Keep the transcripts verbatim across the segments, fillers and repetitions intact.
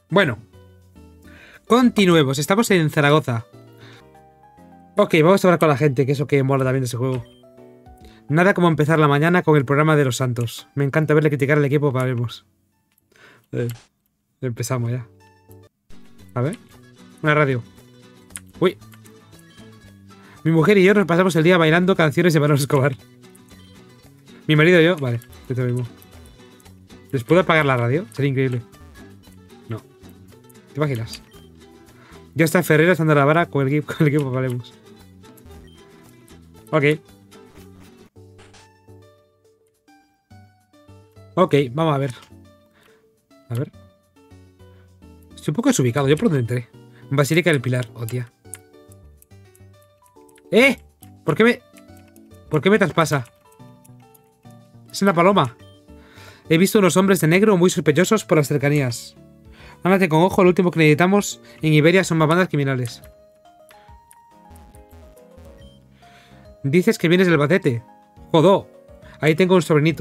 Bueno. Continuemos. Estamos en Zaragoza. Ok, vamos a hablar con la gente, que eso que mola también de ese juego. Nada como empezar la mañana con el programa de los santos. Me encanta verle criticar al equipo para vernos. Eh, empezamos ya. A ver. Una radio. Uy. Mi mujer y yo nos pasamos el día bailando canciones de Manolo Escobar. Mi marido y yo... Vale, esto mismo. ¿Les puedo apagar la radio? Sería increíble. No. ¿Te imaginas? Ya está Ferrero estando a la vara con el equipo, con el equipo Valemos. Ok. Ok, vamos a ver. A ver. Estoy un poco desubicado. ¿Yo por dónde entré? Basílica del Pilar. Oh, tía. ¡Eh! ¿Por qué me... ¿Por qué me traspasa? Es una paloma. He visto unos hombres de negro muy sospechosos por las cercanías. Ándate con ojo, lo último que necesitamos en Iberia son más bandas criminales. Dices que vienes del Albacete. Jodó. Ahí tengo un sobrinito.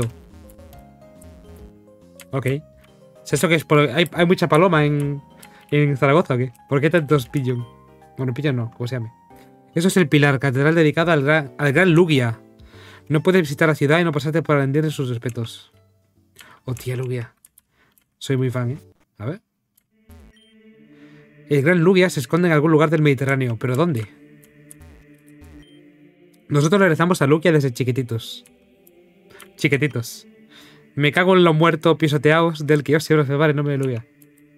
Ok. ¿Es eso que es por... ¿Hay, hay mucha paloma en, en Zaragoza o qué? ¿Por qué tantos pillón? Bueno, pillón no, como se llame. Eso es el Pilar, catedral dedicada al gran, al gran Lugia. No puedes visitar la ciudad y no pasarte por rendirle sus respetos. Oh, tía Lugia. Soy muy fan, ¿eh? A ver. El gran Lugia se esconde en algún lugar del Mediterráneo. ¿Pero dónde? Nosotros le rezamos a Lugia desde chiquititos. Chiquititos. Me cago en los muertos pisoteados del que yo se cebar en nombre de Lugia.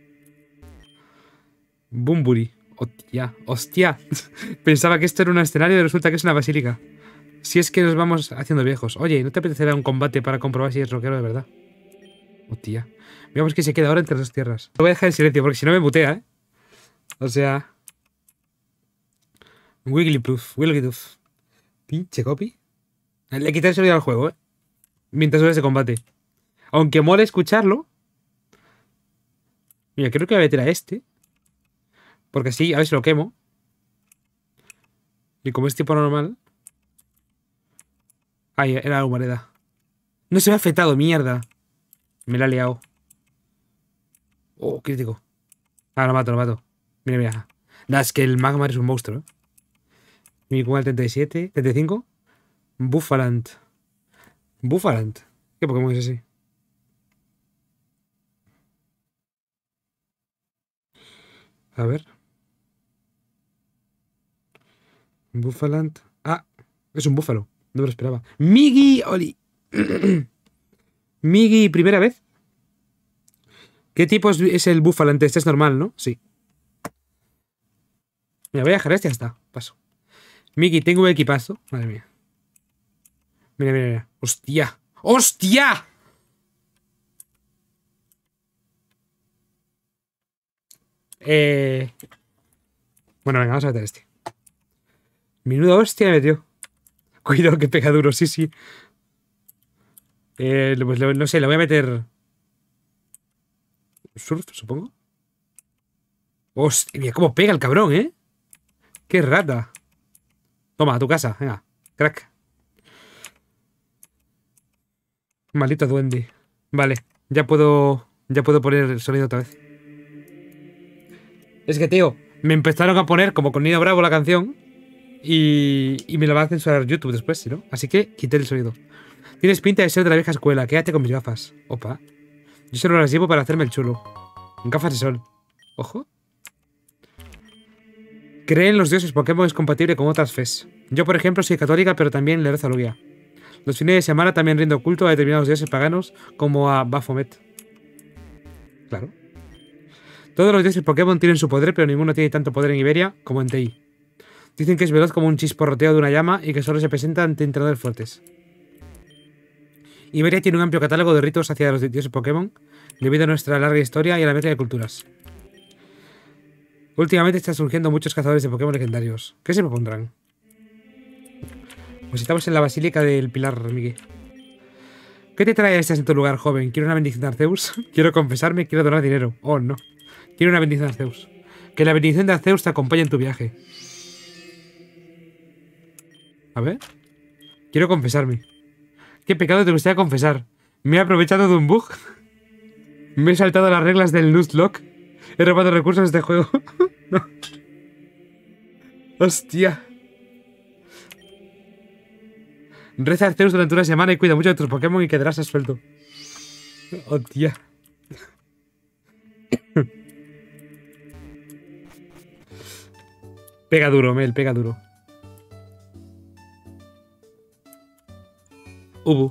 Bumburi. Hostia, hostia. Pensaba que esto era un escenario y resulta que es una basílica. Si es que nos vamos haciendo viejos. Oye, ¿no te apetecerá un combate para comprobar si es rockero de verdad? Hostia. Veamos que se queda ahora entre dos tierras. Lo voy a dejar en silencio porque si no me mutea, ¿eh? O sea... Wigglypuff, Wigglypuff. Pinche copy. Le quité el sonido al juego, ¿eh? Mientras horas de combate. Aunque mole escucharlo. Mira, creo que voy a meter a este. Porque así, a ver si lo quemo. Y como es tipo normal... Ay, era la humareda. No se me ha afectado, mierda. Me la ha liado. Oh, crítico. Ah, lo mato, lo mato. Mira, mira. Nah, es que el Magmar es un monstruo, ¿eh? Mi cual treinta y siete. treinta y cinco. Buffalant. Buffalant. ¿Qué Pokémon es ese? A ver. Buffalant. Ah, es un búfalo. No me lo esperaba. Migi Oli. Migi, primera vez. ¿Qué tipo es, es el Buffalant? Este es normal, ¿no? Sí. Mira, voy a dejar este y ya está. Paso. Migi, tengo un equipazo. Madre mía. Mira, mira, mira. ¡Hostia! ¡Hostia! Eh... Bueno, venga, vamos a meter este. Menuda hostia me metió. Cuidado que pega duro, sí, sí. Eh, pues no sé, le voy a meter... Surf, supongo. Hostia, mira cómo pega el cabrón, ¿eh? ¡Qué rata! Toma, a tu casa, venga. Crack. Maldito duende. Vale, ya puedo... Ya puedo poner el sonido otra vez. Es que, tío, me empezaron a poner como con Nino Bravo la canción. Y, y me la va a censurar YouTube después, ¿sí, no? Así que quité el sonido. Tienes pinta de ser de la vieja escuela. Quédate con mis gafas. Opa. Yo solo las llevo para hacerme el chulo. Gafas de sol. Ojo. Cree en los dioses Pokémon es compatible con otras fes. Yo, por ejemplo, soy católica, pero también le rezo a Lugia. Los fines de semana también rindo culto a determinados dioses paganos, como a Baphomet. Claro. Todos los dioses Pokémon tienen su poder, pero ninguno tiene tanto poder en Iberia como en T I. Dicen que es veloz como un chisporroteo de una llama y que solo se presenta ante entrenadores fuertes. Iberia tiene un amplio catálogo de ritos hacia los dioses Pokémon, debido a nuestra larga historia y a la mezcla de culturas. Últimamente están surgiendo muchos cazadores de Pokémon legendarios. ¿Qué se propondrán? Pues estamos en la Basílica del Pilar, Miguel. ¿Qué te trae este en tu lugar, joven? ¿Quiero una bendición de Arceus? Quiero confesarme, quiero donar dinero. Oh, no. Quiero una bendición de Arceus. Que la bendición de Arceus te acompañe en tu viaje. A ver. Quiero confesarme. ¿Qué pecado te gustaría confesar? ¿Me he aprovechado de un bug? ¿Me he saltado las reglas del Nuzlocke? He robado recursos de este juego. No. Hostia. Reza a Arceus durante una semana y cuida mucho de tus Pokémon y quedarás suelto. Hostia. Pega duro, Mel, pega duro. Ubu.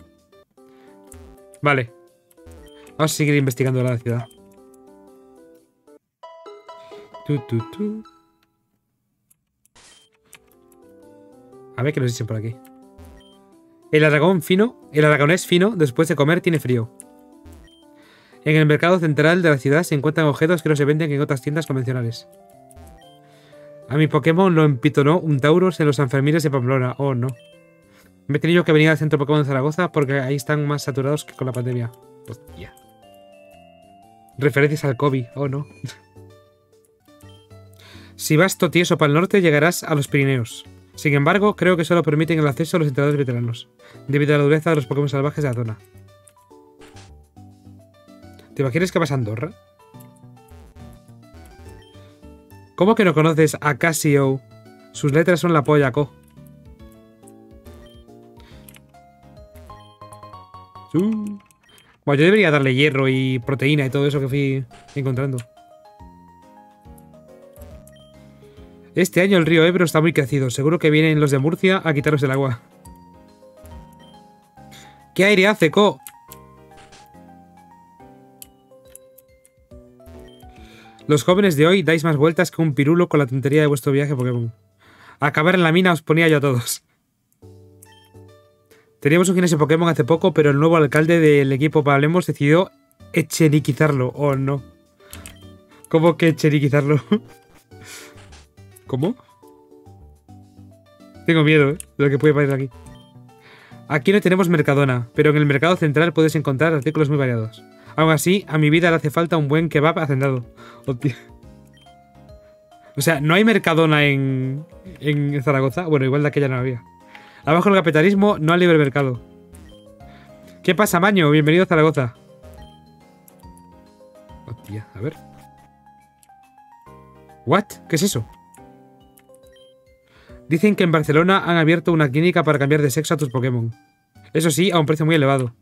Vale. Vamos a seguir investigando la ciudad. Tu, tu, tu. A ver qué nos dicen por aquí. El aragón fino, el aragonés fino, después de comer, tiene frío. En el mercado central de la ciudad se encuentran objetos que no se venden en otras tiendas convencionales. A mi Pokémon lo empitonó un Tauros en los Sanfermines de Pamplona. Oh, no. Me he tenido que venir al centro Pokémon de Zaragoza porque ahí están más saturados que con la pandemia. Hostia. Referencias al COVID. Oh, no. Si vas totieso para el norte, llegarás a los Pirineos. Sin embargo, creo que solo permiten el acceso a los entrenadores veteranos, debido a la dureza de los Pokémon salvajes de la zona. ¿Te imaginas que vas a Andorra? ¿Cómo que no conoces a Casio? Sus letras son la polla, co. Uh. Bueno, yo debería darle hierro y proteína y todo eso que fui encontrando. Este año el río Ebro está muy crecido. Seguro que vienen los de Murcia a quitaros el agua. ¿Qué aire hace, co? Los jóvenes de hoy dais más vueltas que un pirulo con la tontería de vuestro viaje Pokémon. A acabar en la mina os ponía yo a todos. Teníamos un gimnasio Pokémon hace poco, pero el nuevo alcalde del equipo Pablemos decidió echeriquizarlo. Oh, no. ¿Cómo que echeriquizarlo? ¿Cómo? Tengo miedo, ¿eh? De lo que puede pasar aquí. Aquí no tenemos Mercadona, pero en el mercado central puedes encontrar artículos muy variados. Aún así, a mi vida le hace falta un buen kebab hacendado. Hostia. O sea, ¿no hay Mercadona en, en Zaragoza? Bueno, igual de aquella no había. Abajo el capitalismo, no al libre mercado. ¿Qué pasa, Maño? Bienvenido a Zaragoza. Hostia, a ver. ¿What? ¿Qué es eso? Dicen que en Barcelona han abierto una clínica para cambiar de sexo a tus Pokémon. Eso sí, a un precio muy elevado.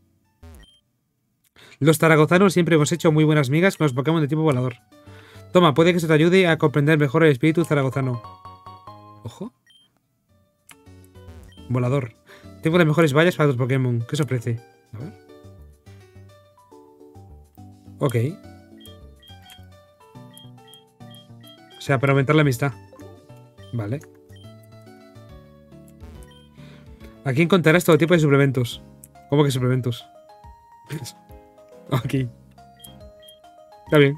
Los zaragozanos siempre hemos hecho muy buenas migas con los Pokémon de tipo volador. Toma, puede que eso te ayude a comprender mejor el espíritu zaragozano. Ojo. Volador. Tengo las mejores vallas para tus Pokémon. ¿Qué os ofrece? A ver. Ok. O sea, para aumentar la amistad. Vale. Aquí encontrarás todo tipo de suplementos. ¿Cómo que suplementos? Ok. Está bien.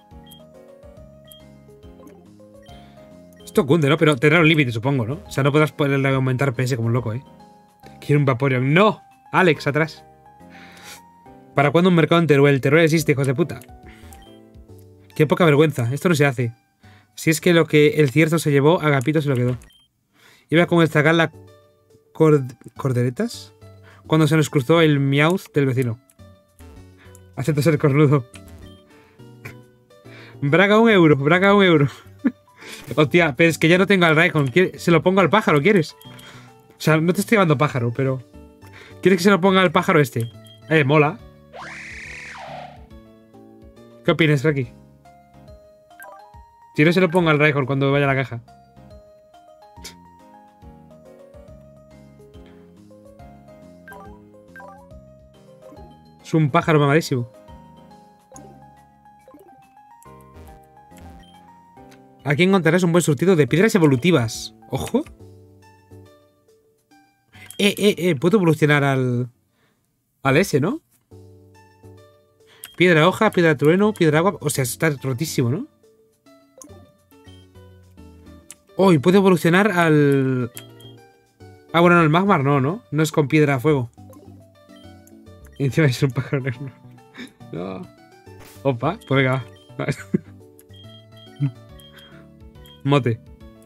Esto cunde, ¿no? Pero tendrá un límite, supongo, ¿no? O sea, no podrás poderle aumentar P S como un loco, ¿eh? Quiero un Vaporeon. ¡No! Alex, atrás. ¿Para cuándo un mercado en Teruel? Teruel existe, hijos de puta. Qué poca vergüenza. Esto no se hace. Si es que lo que el cierzo se llevó, Agapito se lo quedó. Iba con el zagal la cord corderetas cuando se nos cruzó el Meowth del vecino. Acepto ser cornudo. Braga un euro, braga un euro. Hostia, pero es que ya no tengo al Raikon. Se lo pongo al pájaro, ¿quieres? O sea, no te estoy llamando pájaro, pero... ¿Quieres que se lo ponga al pájaro este? Eh, mola. ¿Qué opinas, Raki? Si no se lo pongo al Raikon cuando vaya a la caja. Es un pájaro mamadísimo. Aquí encontrarás un buen surtido de piedras evolutivas. ¡Ojo! Eh, eh, eh. Puedo evolucionar al... Al S, ¿no? Piedra hoja, piedra trueno, piedra agua... O sea, está rotísimo, ¿no? Oh, y puedo evolucionar al... Ah, bueno, no, el Magmar no, ¿no? No es con piedra a fuego. Y encima es un pájaro negro. No. Opa, pues venga, va. Mote.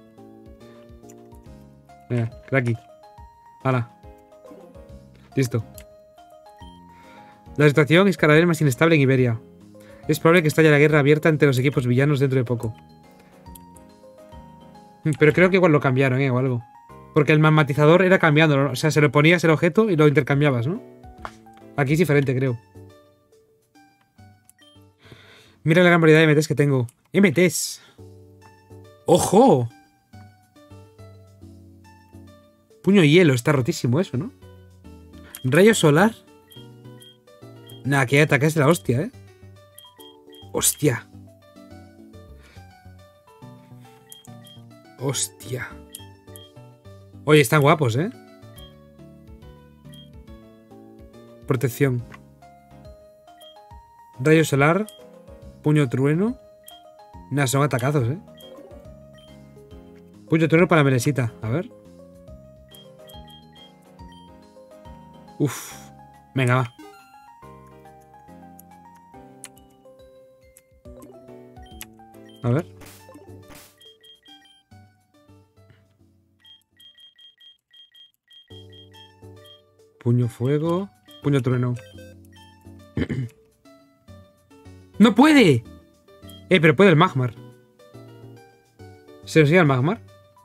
Venga, cracky. Hala. Listo. La situación es cada vez más inestable en Iberia. Es probable que estalle la guerra abierta entre los equipos villanos dentro de poco. Pero creo que igual lo cambiaron, ¿eh? O algo. Porque el magmatizador era cambiándolo, ¿no? O sea, se lo ponías el objeto y lo intercambiabas, ¿no? Aquí es diferente, creo. Mira la gran variedad de M Ts que tengo. ¡M Ts! ¡Ojo! Puño hielo, está rotísimo eso, ¿no? Rayo solar. Nah, que ataque es de la hostia, ¿eh? ¡Hostia! ¡Hostia! Oye, están guapos, ¿eh? Protección. Rayo solar. Puño trueno. Nah, son atacazos, ¿eh? Puño trueno para Menesita. A ver. Uf. Venga, va. A ver. Puño fuego. Puño trueno. ¡No puede! Eh, pero puede el Magmar. ¿Se nos llega el Magmar?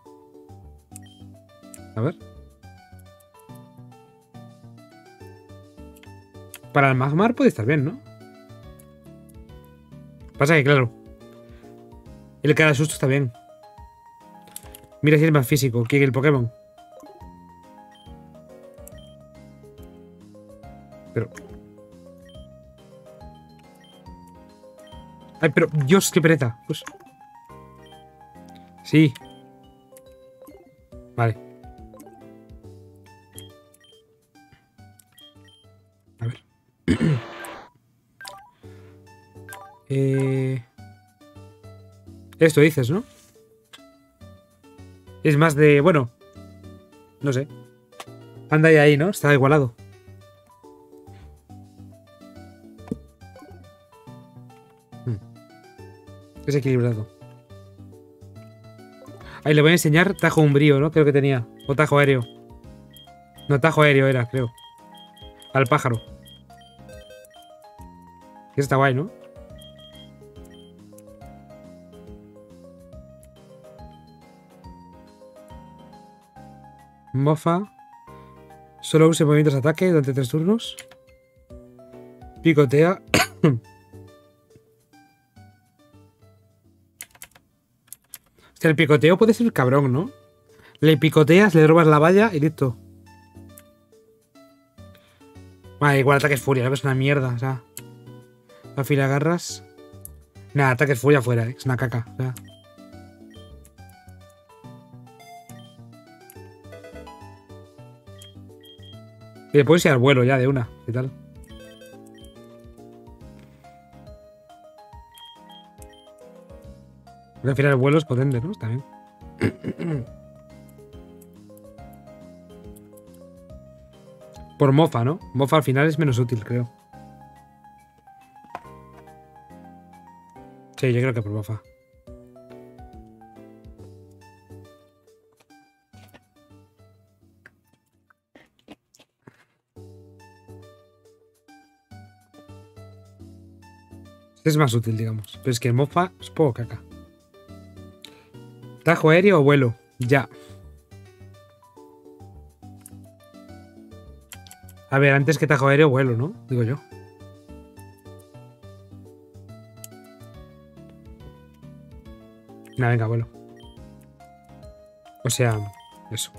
A ver. Para el Magmar puede estar bien, ¿no? Pasa que, claro, el cara susto está bien. Mira si es más físico que el Pokémon. Pero... Ay, pero... Dios, qué pereza. Pues... Sí. Vale. A ver. eh... Esto dices, ¿no? Es más de... Bueno. No sé. Anda ahí, ahí, ¿no? Está igualado. Es equilibrado. Ahí le voy a enseñar tajo umbrío, ¿no? Creo que tenía. O tajo aéreo. No, tajo aéreo era, creo. Al pájaro. Que está guay, ¿no? Mofa. Solo use movimientos de ataque durante tres turnos. Picotea. El picoteo puede ser cabrón, ¿no? Le picoteas, le robas la valla y listo. Vale, igual ataque es furia, ¿no? Es una mierda, o sea. Afila garras. Nada, ataque es furia fuera, ¿eh? Es una caca, o sea. Y le puedes ir al vuelo ya de una, ¿qué tal? Porque al final el vuelo es potente, ¿no? Está bien. Por mofa, ¿no? Mofa al final es menos útil, creo. Sí, yo creo que por mofa. Es más útil, digamos. Pero es que el mofa es poco caca. ¿Tajo aéreo o vuelo? Ya. A ver, antes que tajo aéreo, vuelo, ¿no? Digo yo. Nada, venga, vuelo. O sea, eso.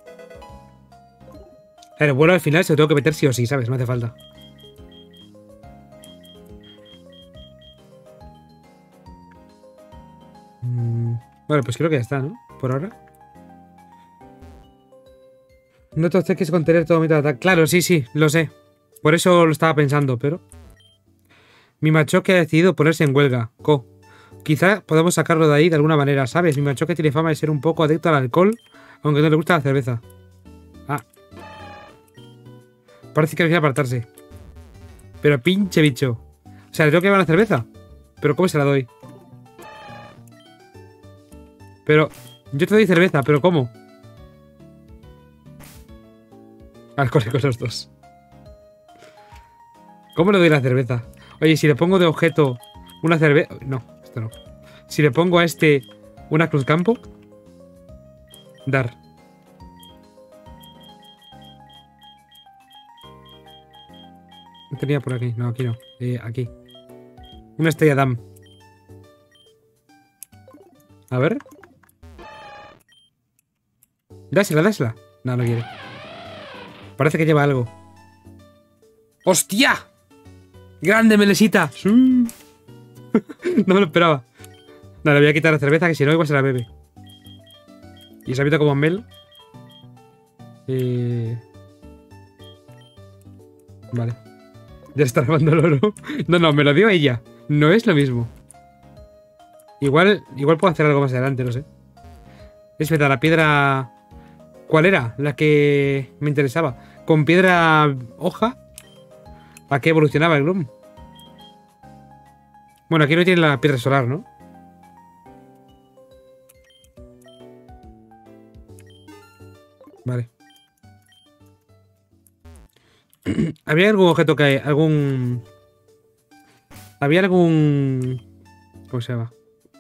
A ver, el vuelo al final se lo tengo que meter sí o sí, ¿sabes? No hace falta. Mm, bueno, pues creo que ya está, ¿no? Por ahora. No te obceques con tener todo método de ataque. Claro, sí, sí, lo sé. Por eso lo estaba pensando, pero... Mi Machoke ha decidido ponerse en huelga. Co. Quizá podamos sacarlo de ahí de alguna manera, ¿sabes? Mi Machoke tiene fama de ser un poco adicto al alcohol, aunque no le gusta la cerveza. Ah. Parece que quiere apartarse. Pero pinche bicho. O sea, ¿le tengo que llevar la cerveza? ¿Pero cómo se la doy? Pero... Yo te doy cerveza, ¿pero cómo? Alcohólicos los dos. ¿Cómo le doy la cerveza? Oye, si le pongo de objeto Una cerveza... No, esto no. Si le pongo a este una cruz campo... Dar. No tenía por aquí. No, aquí no. Eh, aquí. Una estrella dam. A ver. Dásela, dásela. No, no quiere. Parece que lleva algo. ¡Hostia! ¡Grande, Melesita! Sí. No me lo esperaba. No, le voy a quitar la cerveza, que si no igual se la bebe. Y se ha visto como Mel. Eh... Vale. Ya está robando el oro. No, no, me lo dio ella. No es lo mismo. Igual, igual puedo hacer algo más adelante, no sé. Es verdad, la piedra... ¿Cuál era? La que me interesaba. Con piedra hoja. ¿A qué evolucionaba el Gloom? Bueno, aquí no tiene la piedra solar, ¿no? Vale. ¿Había algún objeto que... algún... ¿Había algún... ¿Cómo se llama?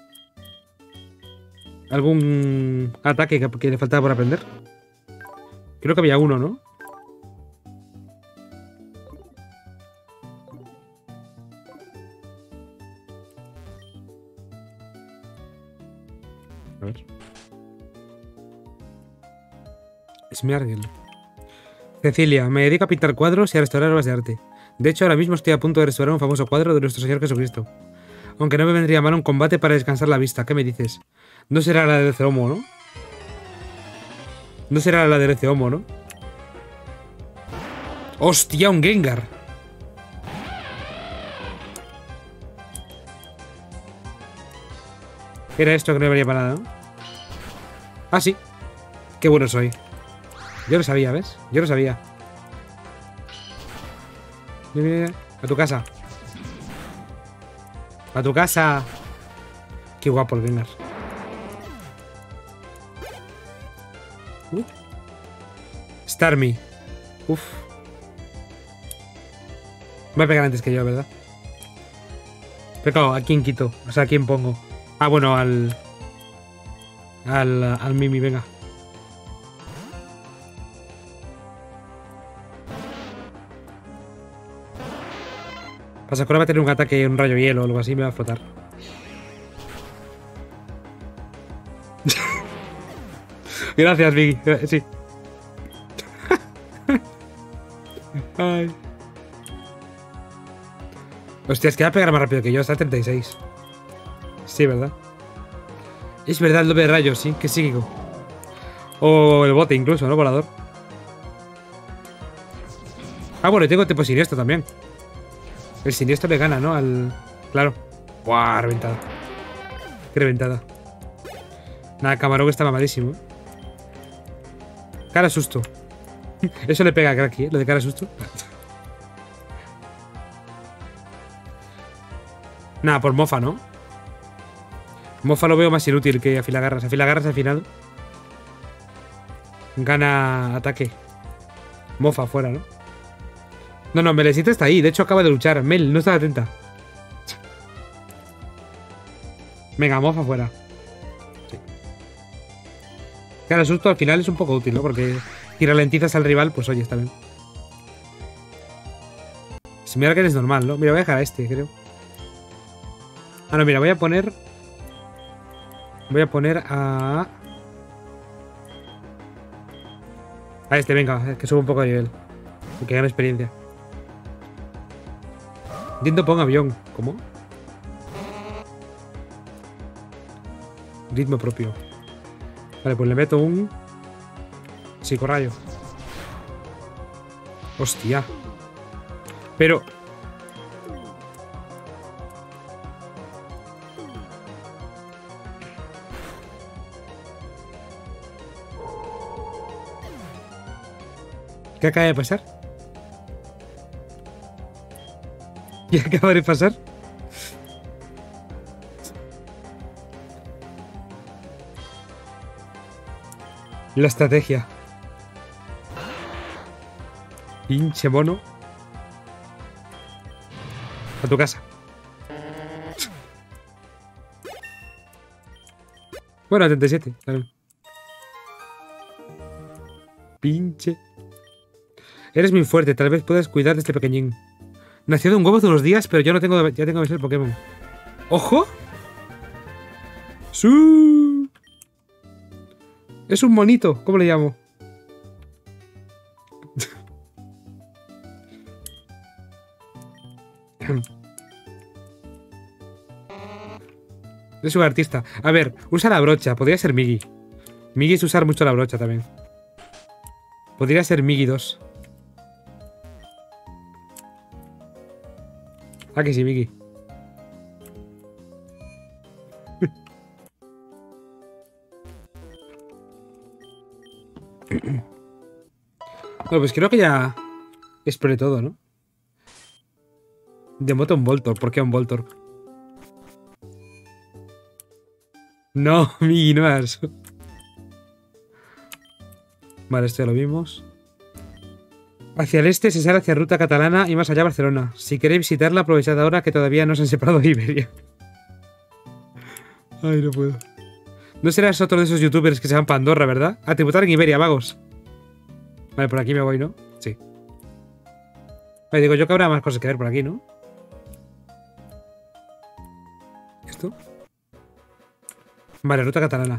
¿Algún ataque que, que le faltaba por aprender? Creo que había uno, ¿no? A ver. Smeargel. Cecilia, me dedico a pintar cuadros y a restaurar obras de arte. De hecho, ahora mismo estoy a punto de restaurar un famoso cuadro de nuestro Señor Jesucristo. Aunque no me vendría mal un combate para descansar la vista. ¿Qué me dices? No será la del Ceomo, ¿no? No será la del Ceomo, ¿no? ¡Hostia, un Gengar! Era esto que no valía para nada, ¿no? Ah, sí. Qué bueno soy. Yo lo sabía, ¿ves? Yo lo sabía. Mira, mira, mira. A tu casa. A tu casa. Qué guapo el Gengar. Uh. Starmie. Uf. Va a pegar antes que yo, ¿verdad? Pero claro, ¿a quién quito? O sea, ¿a quién pongo? Ah, bueno, al... Al, al Mimi, venga. Pasacora va a tener un ataque, un rayo hielo o algo así, me va a flotar. Gracias, Vicky. Sí. Ay. Hostia, es que va a pegar más rápido que yo, está a treinta y seis. Sí, ¿verdad? Es verdad, el doble de rayos, sí, que psíquico. O el bote incluso, ¿no? Volador. Ah, bueno, tengo tipo siniestro también. El siniestro le gana, ¿no? Al... Claro. ¡Buah! Reventada. Qué reventada. Nada, Camarón está mamadísimo. Cara susto. Eso le pega a Cracky, ¿eh? Lo de cara susto. Nada, por mofa, ¿no? Mofa lo veo más inútil que afilagarras. Afilagarras al final gana ataque. Mofa fuera, ¿no? No, no, Melesita está ahí. De hecho, acaba de luchar. Mel, no está atenta. Venga, Mofa fuera. Sí. Claro, el susto al final es un poco útil, ¿no? Porque si ralentizas al rival, pues oye, está bien. Si mira que es normal, ¿no? Mira, voy a dejar a este, creo. Ah, no, mira, voy a poner... Voy a poner a... A este, venga, que suba un poco de nivel. Que gane experiencia. Rinto ponga avión. ¿Cómo? Ritmo propio. Vale, pues le meto un... Psicorrayo. Hostia. Pero... ¿Qué acaba de pasar? ¿Qué acaba de pasar? La estrategia. Pinche mono. A tu casa. Bueno, treinta y siete. También. Pinche. Eres muy fuerte, tal vez puedas cuidar de este pequeñín. Nació de un huevo hace unos días, pero yo no tengo. Ya tengo que ser Pokémon. ¡Ojo! ¡Sí! Es un monito. ¿Cómo le llamo? Es un artista. A ver, usa la brocha. Podría ser Migi. Migi es usar mucho la brocha también. Podría ser Migi dos. Ah, que sí, Migi. Bueno, pues creo que ya exploré todo, ¿no? De moto un Voltorb. ¿Por qué un Voltorb? No, Migi, no es. Vale, esto ya lo vimos. Hacia el este se sale hacia Ruta Catalana y más allá Barcelona. Si queréis visitarla, aprovechad ahora que todavía no se han separado de Iberia. Ay, no puedo. No serás otro de esos youtubers que se van para Andorra, ¿verdad? A tributar en Iberia, vagos. Vale, por aquí me voy, ¿no? Sí. Vale, digo yo que habrá más cosas que ver por aquí, ¿no? ¿Esto? Vale, Ruta Catalana.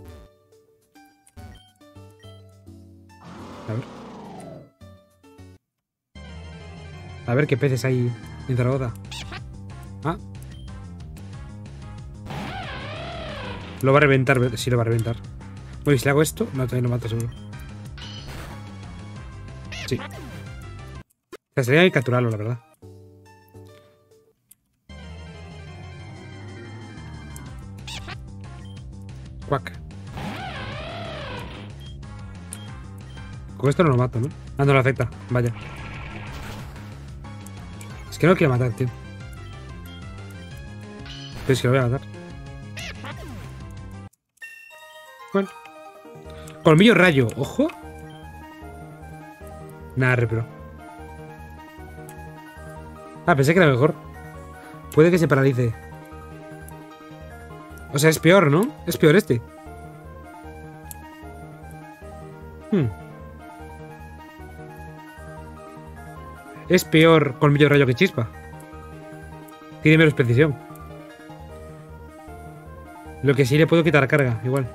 A ver. A ver qué peces hay en Zaragoza. Ah. Lo va a reventar. Sí, lo va a reventar. Bueno, y si le hago esto, no, también lo mato seguro. Sí. O sea, sería capturarlo, la verdad. Cuac. Con esto no lo mato, ¿no? Ah, no lo afecta. Vaya. Es que no lo quiero matar, tío. Pero es que lo voy a matar. Bueno. Colmillo rayo. Ojo. Nada, repro. Ah, pensé que era mejor. Puede que se paralice. O sea, es peor, ¿no? Es peor este. Hmm. Es peor colmillo rayo que chispa. Tiene menos precisión. Lo que sí le puedo quitar carga, igual.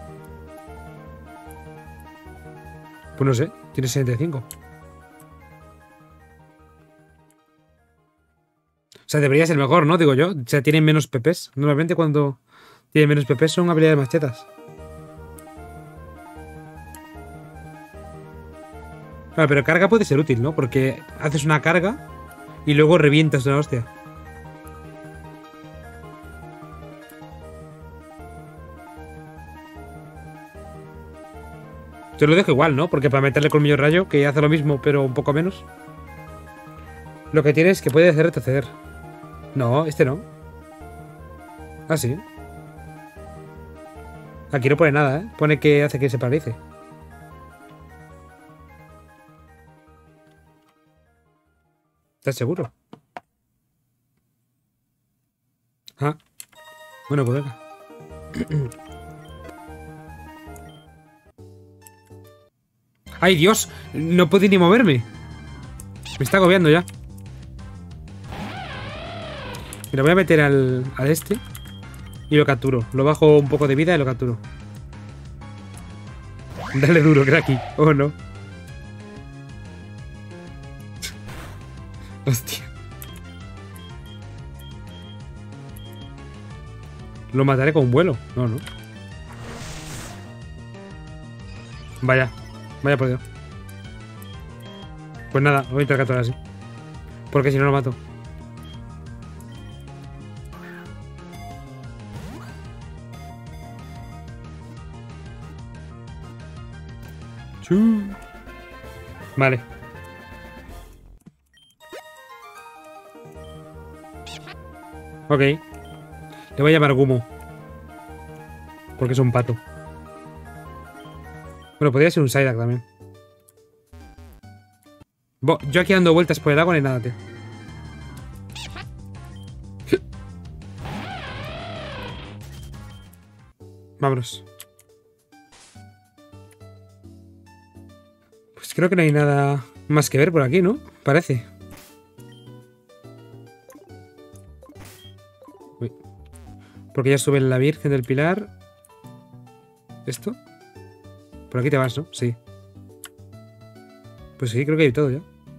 Pues no sé, tiene sesenta y cinco. O sea, debería ser mejor, ¿no? Digo yo. O sea, tienen menos P Ps. Normalmente cuando tienen menos P Ps son habilidades más chetas. Claro, pero carga puede ser útil, ¿no? Porque haces una carga y luego revientas una hostia. Yo lo dejo igual, ¿no? Porque para meterle colmillo rayo, que hace lo mismo, pero un poco menos. Lo que tiene es que puede hacer retroceder. No, este no. Ah, sí. Aquí no pone nada, ¿eh? Pone que hace que se paralice. ¿Estás seguro? Ah. Bueno, pues venga. ¡Ay, Dios! No puedo ni moverme. Me está agobiando ya. Mira, voy a meter al, al este y lo capturo. Lo bajo un poco de vida y lo capturo. Dale duro, cracky. Oh, no. Hostia. Lo mataré con vuelo. No, no. Vaya. Vaya por Dios. Pues nada, voy a intentar capturar así. Porque si no lo mato. Chuu. Vale. Ok. Le voy a llamar Gumo. Porque es un pato. Bueno, podría ser un Psyduck también. Bo, yo aquí dando vueltas por el agua ni nada, tío. Vámonos. Pues creo que no hay nada más que ver por aquí, ¿no? Parece. Uy. Porque ya sube la Virgen del Pilar. ¿Esto? Por aquí te vas, ¿no? Sí. Pues sí, creo que hay todo ya.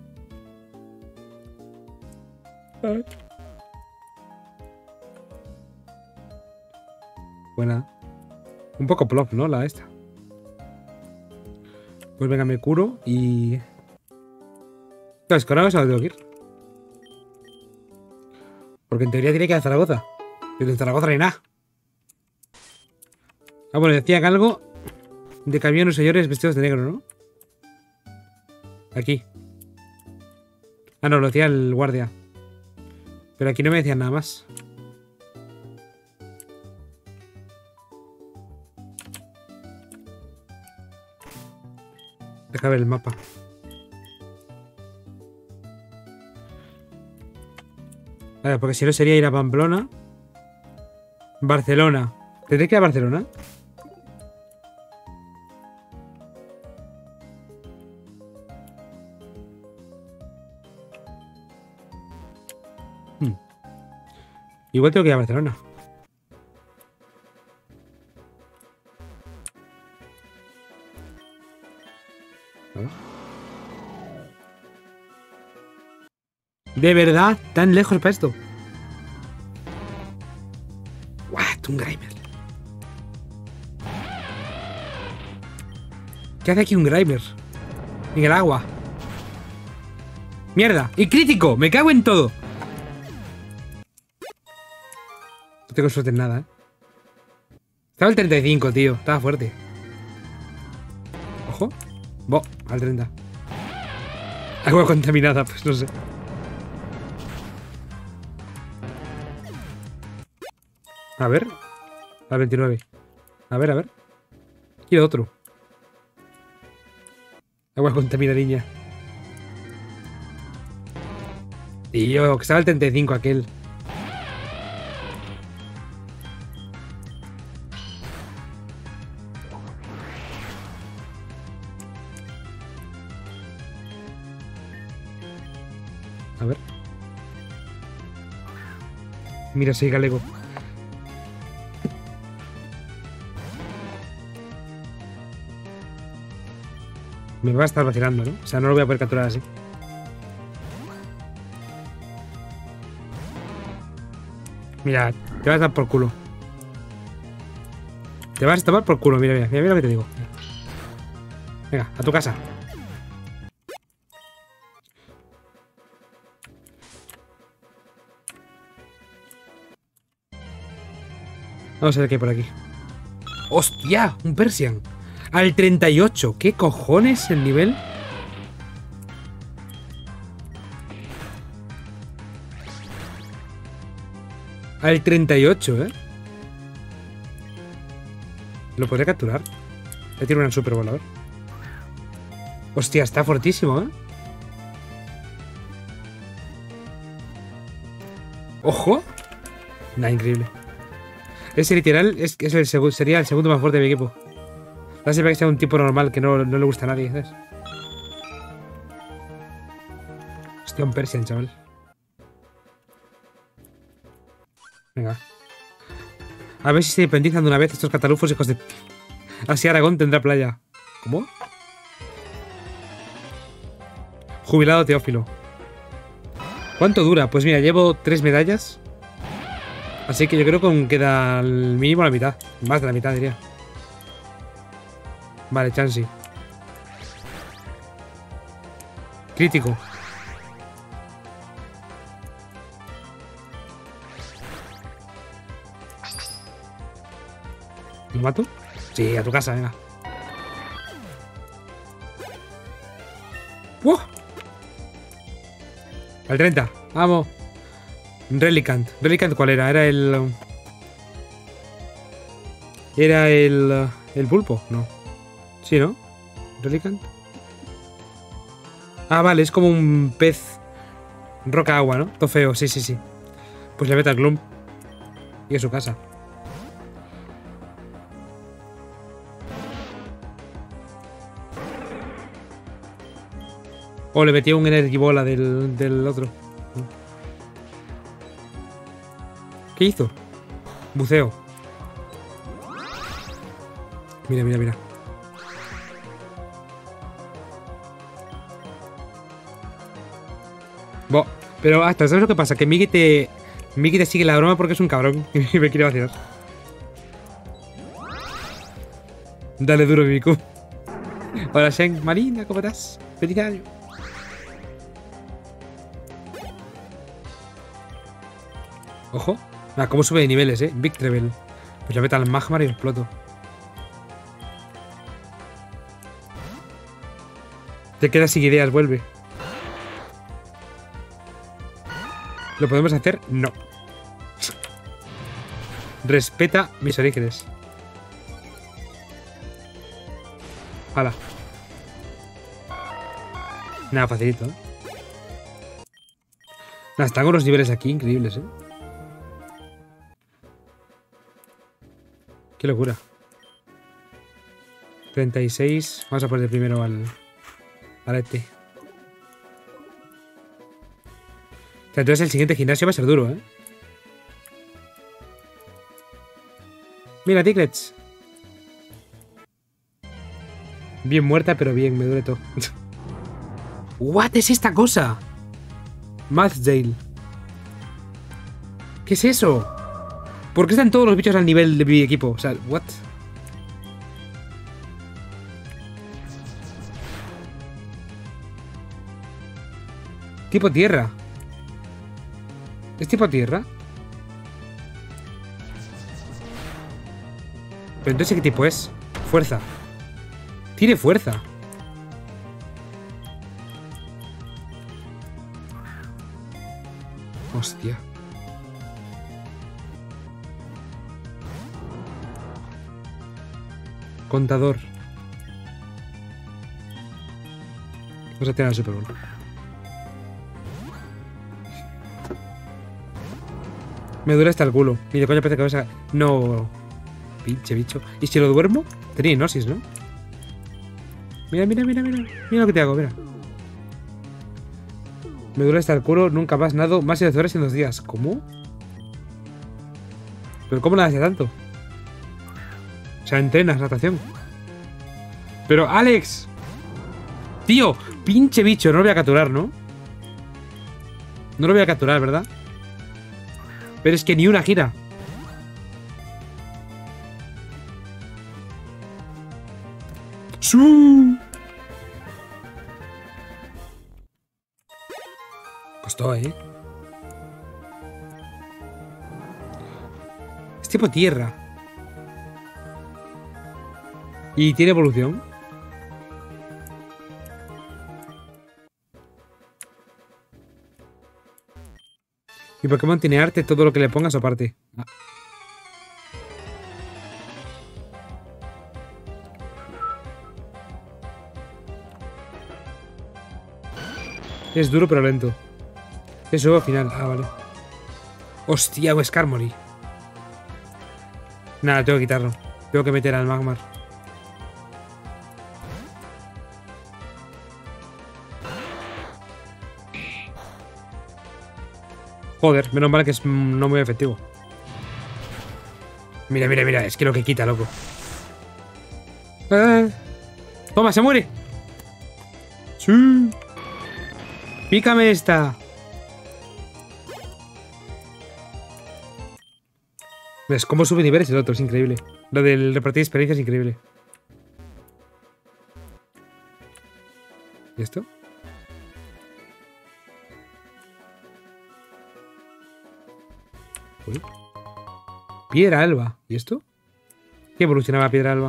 Buena. Un poco plop, ¿no? La esta. Pues venga, me curo y... Claro, es que ahora tengo que ir. Porque en teoría tiene que ir a Zaragoza. Pero en Zaragoza no hay nada. Ah, bueno, decían algo de que había unos señores vestidos de negro, ¿no? Aquí. Ah, no, lo decía el guardia. Pero aquí no me decían nada más. Deja ver el mapa. Vale, porque si no sería ir a Pamplona. Barcelona. ¿Tendré que ir a Barcelona? Hmm. Igual tengo que ir a Barcelona. A ver. ¿De verdad? ¿Tan lejos para esto? What? Un Grimer. ¿Qué hace aquí un Grimer? En el agua. ¡Mierda! ¡Y crítico! ¡Me cago en todo! No tengo suerte en nada, ¿eh? Estaba al treinta y cinco, tío. Estaba fuerte. Ojo. Bo, al treinta. Agua contaminada, pues no sé. A ver. Al veintinueve. A ver, a ver. Quiero otro. Agua contaminadiña. Tío, que estaba al treinta y cinco aquel. A ver. Mira, soy galego. Me va a estar vacilando, ¿no? O sea, no lo voy a poder capturar así. Mira, te vas a dar por culo. Te vas a tomar por culo, mira, mira, mira, mira lo que te digo. Venga, a tu casa. Vamos a ver qué hay por aquí. ¡Hostia! Un Persian. Al treinta y ocho. ¿Qué cojones el nivel? Al treinta y ocho, ¿eh? Lo podría capturar. Le tiro una super bola, a ver. Hostia, está fortísimo, ¿eh? ¡Ojo! Nah, increíble. Ese literal es, es el seg sería el segundo más fuerte de mi equipo. Lástima que sea un tipo normal que no, no le gusta a nadie, ¿sabes? Hostia, un Persian, chaval. Venga. A ver si se independizan de una vez estos catalufos, hijos de... Así Aragón tendrá playa. ¿Cómo? Jubilado Teófilo. ¿Cuánto dura? Pues mira, llevo tres medallas. Así que yo creo que aún queda al mínimo la mitad. Más de la mitad, diría. Vale, Chansey. Crítico. ¿Lo mato? Sí, a tu casa, venga. ¡Wow! Al treinta, vamos. Relicanth. ¿Relicanth cuál era? Era el... Era el... El pulpo, no. Sí, ¿no? Relicanth. Ah, vale, es como un pez. Roca agua, ¿no? Todo feo, sí, sí, sí. Pues le mete al Gloom. Y a su casa. O le metía un Energy Bola del, del otro. ¿Qué hizo? Buceo. Mira, mira, mira. Bo, pero hasta, ¿sabes lo que pasa? Que Miki te... Miki te sigue la broma porque es un cabrón y me quiere vacilar. Dale duro, Miku. Hola, Shen. Marina, ¿cómo estás? Feliz año. Ojo. Ah, cómo sube de niveles, eh. Big Treble. Pues le meto al Magmar y lo exploto. Te quedas sin ideas, vuelve. ¿Lo podemos hacer? No. Respeta mis orígenes. Hala. Nada, facilito, ¿eh? Nada, están con los niveles aquí increíbles, ¿eh? Qué locura. treinta y seis. Vamos a poner primero al... Al este. O sea, entonces el siguiente gimnasio va a ser duro, ¿eh? Mira, Ticklets. Bien muerta, pero bien, me duele todo. ¿What es esta cosa? Mathdale. ¿Qué es eso? ¿Por qué están todos los bichos al nivel de mi equipo? O sea, ¿what? Tipo tierra. ¿Es tipo tierra? Pero entonces, ¿qué tipo es? Fuerza. Tiene fuerza. Hostia. Contador. Vamos a tirar al Super Bowl. Me duele hasta el culo. Ni de coña parece que vas a... No. Pinche bicho. ¿Y si lo duermo? Tenía hipnosis, ¿no? Mira, mira, mira, mira. Mira lo que te hago, mira. Me duele hasta el culo. Nunca más nado. Más de doce horas en dos días. ¿Cómo? ¿Pero cómo la hace tanto? O sea, entrenas natación. Pero, Alex. Tío, pinche bicho. No lo voy a capturar, ¿no? No lo voy a capturar, ¿verdad? Pero es que ni una gira. ¡Su! Costó, ¿eh? Es tipo tierra. ¿Y tiene evolución? Mi Pokémon tiene arte, todo lo que le pongas aparte. Ah. Es duro pero lento. Eso al final. Ah, vale. Hostia, o Skarmory. Nada, tengo que quitarlo. Tengo que meter al Magmar. Joder, menos mal que es no muy efectivo. Mira, mira, mira. Es que lo que quita, loco. Ah. Toma, se muere. Sí. Pícame esta. ¿Ves cómo sube niveles el otro? Es increíble. Lo del repartir experiencia es increíble. ¿Y esto? Uy. Piedra alba. ¿Y esto? ¿Qué evolucionaba piedra alba?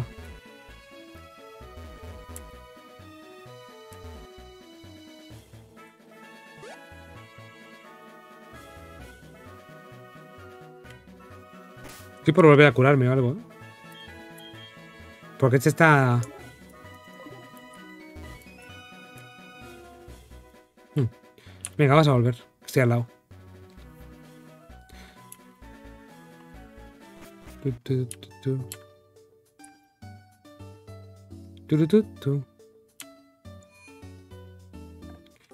Estoy por volver a curarme o algo, ¿eh? Porque este está... Hmm. Venga, vas a volver. Estoy al lado. Tu, tu, tu, tu. Tu, tu, tu, tu.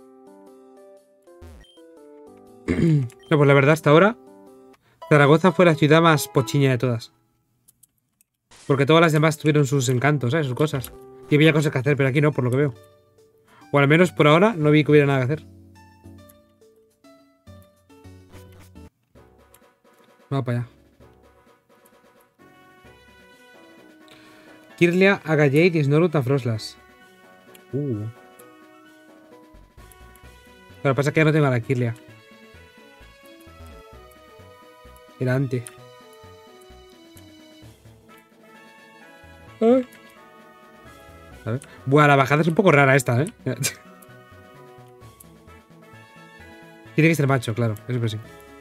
No, pues la verdad, hasta ahora, Zaragoza fue la ciudad más pochiña de todas. Porque todas las demás tuvieron sus encantos, ¿sabes? Sus cosas. Y había cosas que hacer, pero aquí no, por lo que veo. O al menos por ahora no vi que hubiera nada que hacer. Vamos para allá. Kirlia, Agallate y Snorut a Froslas. Uh. Lo que pasa es que ya no tengo a la Kirlia. Era antes. Ay. A ver. Buah, la bajada es un poco rara esta, ¿eh? Tiene que ser macho, claro. Eso que sí.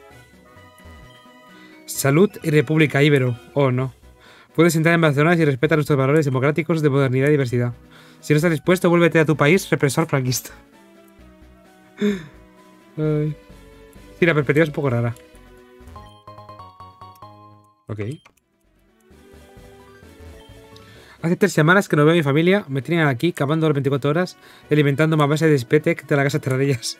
Salud y República Ibero. Oh, no. Puedes entrar en Barcelona si respetas nuestros valores democráticos de modernidad y diversidad. Si no estás dispuesto, vuélvete a tu país, represor franquista. Ay. Sí, la perspectiva es un poco rara. Ok. Hace tres semanas que no veo a mi familia. Me tienen aquí, cavando las veinticuatro horas, alimentando una base de Spetec de la casa Terradillas.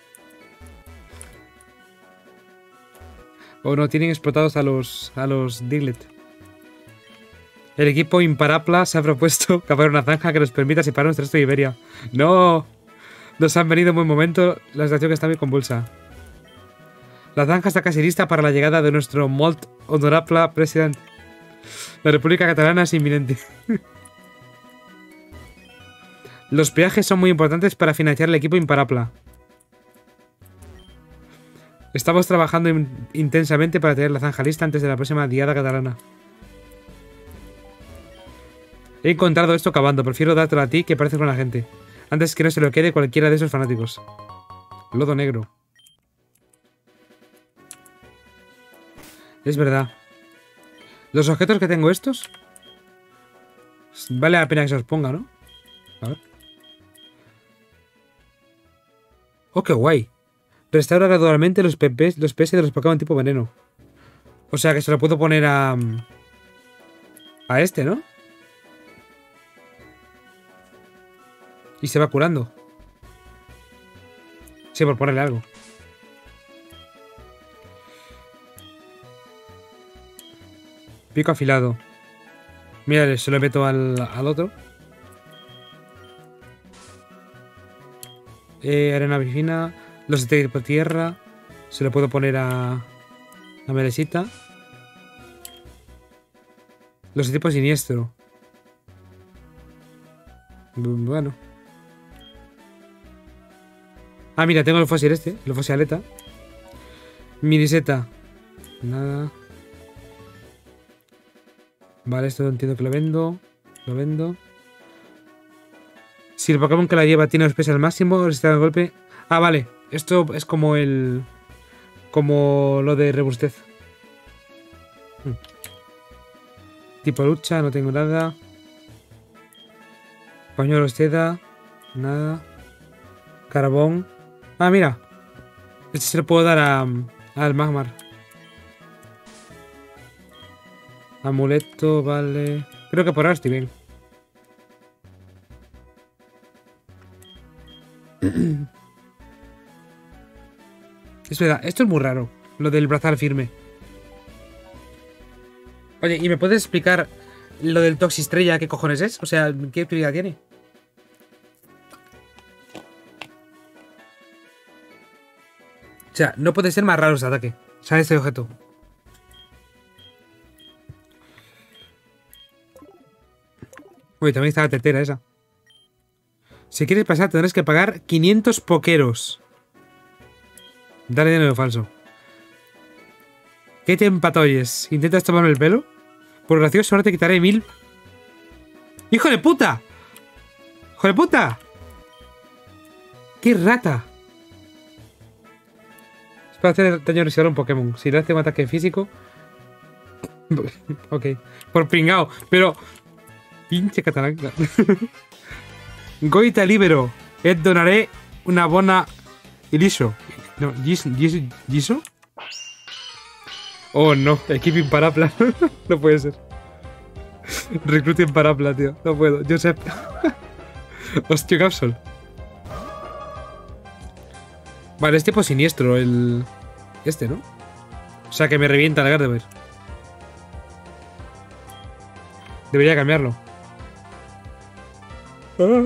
O no, tienen explotados a los, a los Diglett. El equipo Imparapla se ha propuesto cavar una zanja que nos permita separarnos del resto de Iberia. ¡No! Nos han venido en buen momento. La situación está muy convulsa. La zanja está casi lista para la llegada de nuestro molt honorable presidente. La República Catalana es inminente. Los peajes son muy importantes para financiar el equipo Imparapla. Estamos trabajando in intensamente para tener la zanja lista antes de la próxima diada catalana. He encontrado esto cavando. Prefiero dártelo a ti que pareces buena gente. Antes que no se lo quede cualquiera de esos fanáticos. Lodo negro. Es verdad. Los objetos que tengo estos... Vale la pena que se los ponga, ¿no? A ver. Oh, qué guay. Restaura gradualmente los P Ps, los P S de los Pokémon tipo veneno. O sea que se lo puedo poner a... A este, ¿no? Y se va curando. Sí, por ponerle algo. Pico afilado. Mira, se lo meto al, al otro. Eh, arena bifina. Los de por tierra. Se lo puedo poner a... A Meresita. Los de tipo siniestro. Bueno. Ah, mira, tengo el fósil este. El fósil aleta. Miniseta. Nada. Vale, esto entiendo que lo vendo. Lo vendo. Si el Pokémon que la lleva tiene los P S al máximo, resiste el golpe. Ah, vale. Esto es como el... Como lo de robustez. Hmm. Tipo lucha, no tengo nada. Pañuelo seda. Nada. Carbón. Ah, mira. Este se lo puedo dar a... Al Magmar. Amuleto, vale. Creo que por ahora estoy bien. Es verdad, esto es muy raro. Lo del brazal firme. Oye, ¿y me puedes explicar lo del Toxistrella qué cojones es? O sea, ¿qué utilidad tiene? O sea, no puede ser más raro ese ataque. ¿Sabes este objeto? Uy, también está la tetera esa. Si quieres pasar tendrás que pagar quinientos pokeros. Dale dinero falso. ¿Qué te empatoyes? ¿Intentas tomarme el pelo? Por gracioso, ahora te quitaré mil... ¡Hijo de puta! ¡Hijo de puta! ¡Qué rata! Es para hacer daño residual a un Pokémon. Si le hace un ataque físico... Ok. Por pringao. Pero... Pinche catalán. Goita libero. Et donaré una bona... Iliso. No, Gis, Gis, ¿Giso? Oh, no. Equipo Imparapla. No puede ser. Reclute Imparapla, tío. No puedo. Josep. Hostia, Capsule. Vale, es tipo siniestro el... Este, ¿no? O sea que me revienta el Gardevoir. Debería cambiarlo. Ah.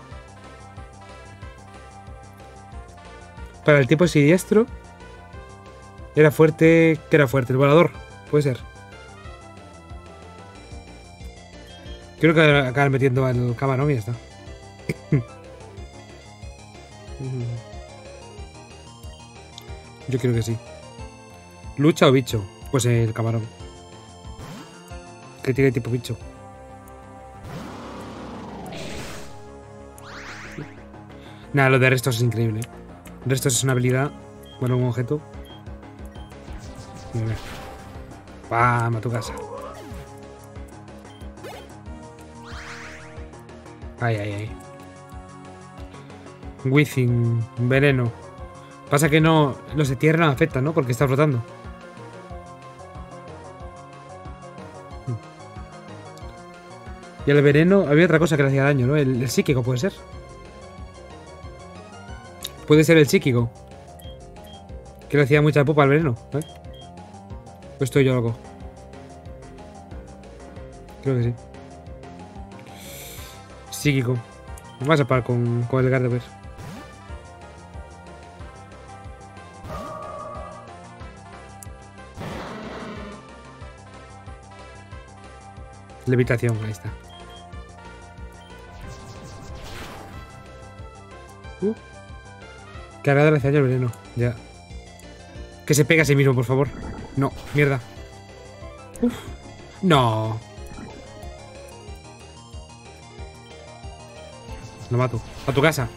Para el tipo siniestro. Era fuerte. ¿Qué era fuerte? El volador. Puede ser. Creo que acabar metiendo al camarón y ya está. Yo creo que sí. ¿Lucha o bicho? Pues el camarón. Que tiene tipo bicho. Nada, lo de restos es increíble. Restos es una habilidad. Bueno, un objeto. Mira. Vamos a tu casa. Ay, ay, ay. Withing, veneno. Pasa que no. Los de tierra no afectan, ¿no? Porque está flotando. Y el veneno. Había otra cosa que le hacía daño, ¿no? El, el psíquico puede ser. Puede ser el psíquico. Que le hacía mucha pupa al veneno, ¿eh? Pues estoy yo loco. Creo que sí. Psíquico. Vamos a parar con, con el Gardevoir. Levitación, ahí está. Uh. Cargada le hace daño el veneno. Ya. Que se pegue a sí mismo, por favor. No, mierda. Uf. No. Lo mato. A tu casa.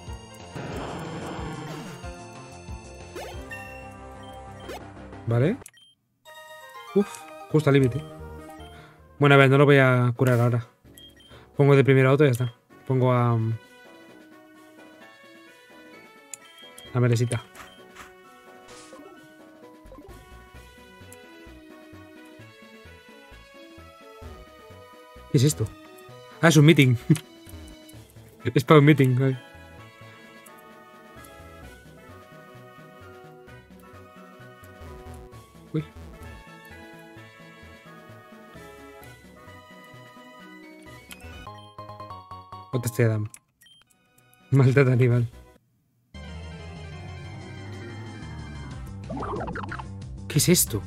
Vale. Uf, justo al límite. Bueno, a ver, no lo voy a curar ahora. Pongo de primero a otro y ya está. Pongo a... a Meresita. ¿Qué es esto? Ah, es un meeting. Es para un meeting. Ay. Uy. Otra estrella dama. Maldad animal. ¿Qué es esto?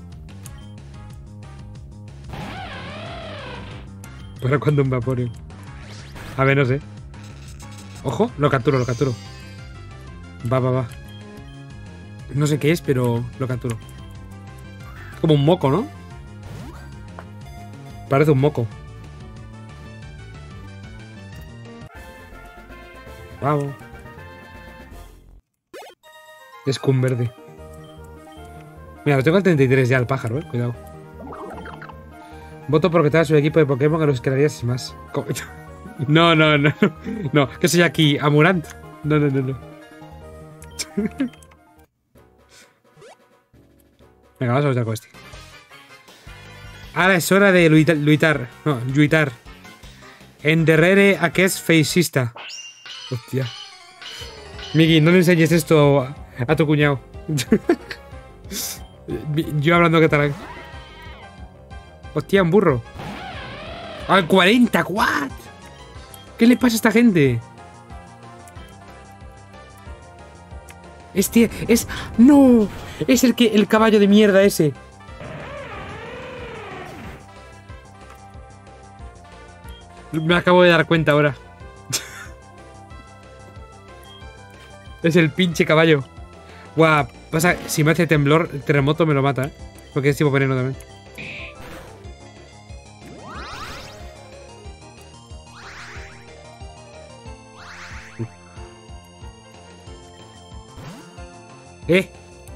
¿Para cuándo un Vaporeon? A ver, no sé. Ojo, lo capturo, lo capturo. Va, va, va. No sé qué es, pero lo capturo. Como un moco, ¿no? Parece un moco. Vamos. Es Kun verde. Mira, lo tengo al treinta y tres ya, el pájaro, eh. Cuidado. Voto porque te su equipo de Pokémon que los crearías más. No, no, no. No, que soy aquí, Amurant. No, no, no, no. Venga, vamos a usar con este. Ahora es hora de luitar. luitar no, luitar. Enderrere a que es feicista. Hostia. Miki, no le enseñes esto a, a tu cuñado. Yo hablando catalán. Hostia, un burro. ¡Al cuarenta! ¿What? ¿Qué le pasa a esta gente? Este es... ¡No! Es el que el caballo de mierda ese. Me acabo de dar cuenta ahora. Es el pinche caballo. Guau, pasa, si me hace temblor, el terremoto me lo mata, ¿eh? Porque es tipo veneno también. ¡Eh!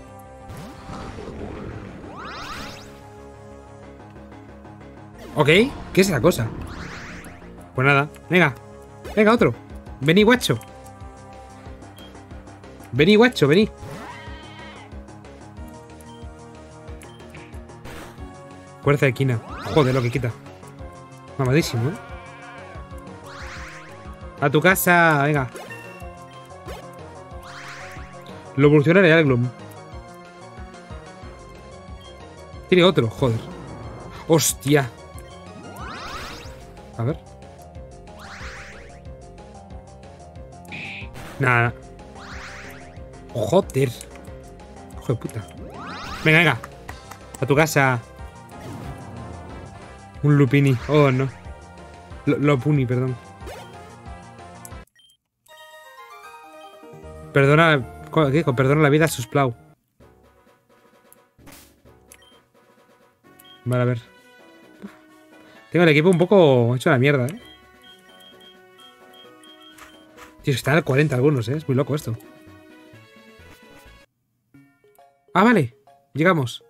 Ok, ¿qué es esa cosa? Pues nada, venga. Venga, otro. Vení, guacho. Vení, guacho, vení. Fuerza de quina. Joder, lo que quita. Mamadísimo, ¿eh? A tu casa, venga. Lo evolucionaré al Gloom. Tiene otro, joder. Hostia. A ver. Nada. Joder. Hijo de puta. Venga, venga. A tu casa. Un Lupini. Oh, no. Lo, Lopuni, perdón. Perdona. ¿Qué? Perdona la vida a Susplau. Vale, a ver. Tengo el equipo un poco hecho a la mierda, ¿eh? Tío, están al cuarenta algunos, ¿eh? Es muy loco esto. Ah, vale. Llegamos.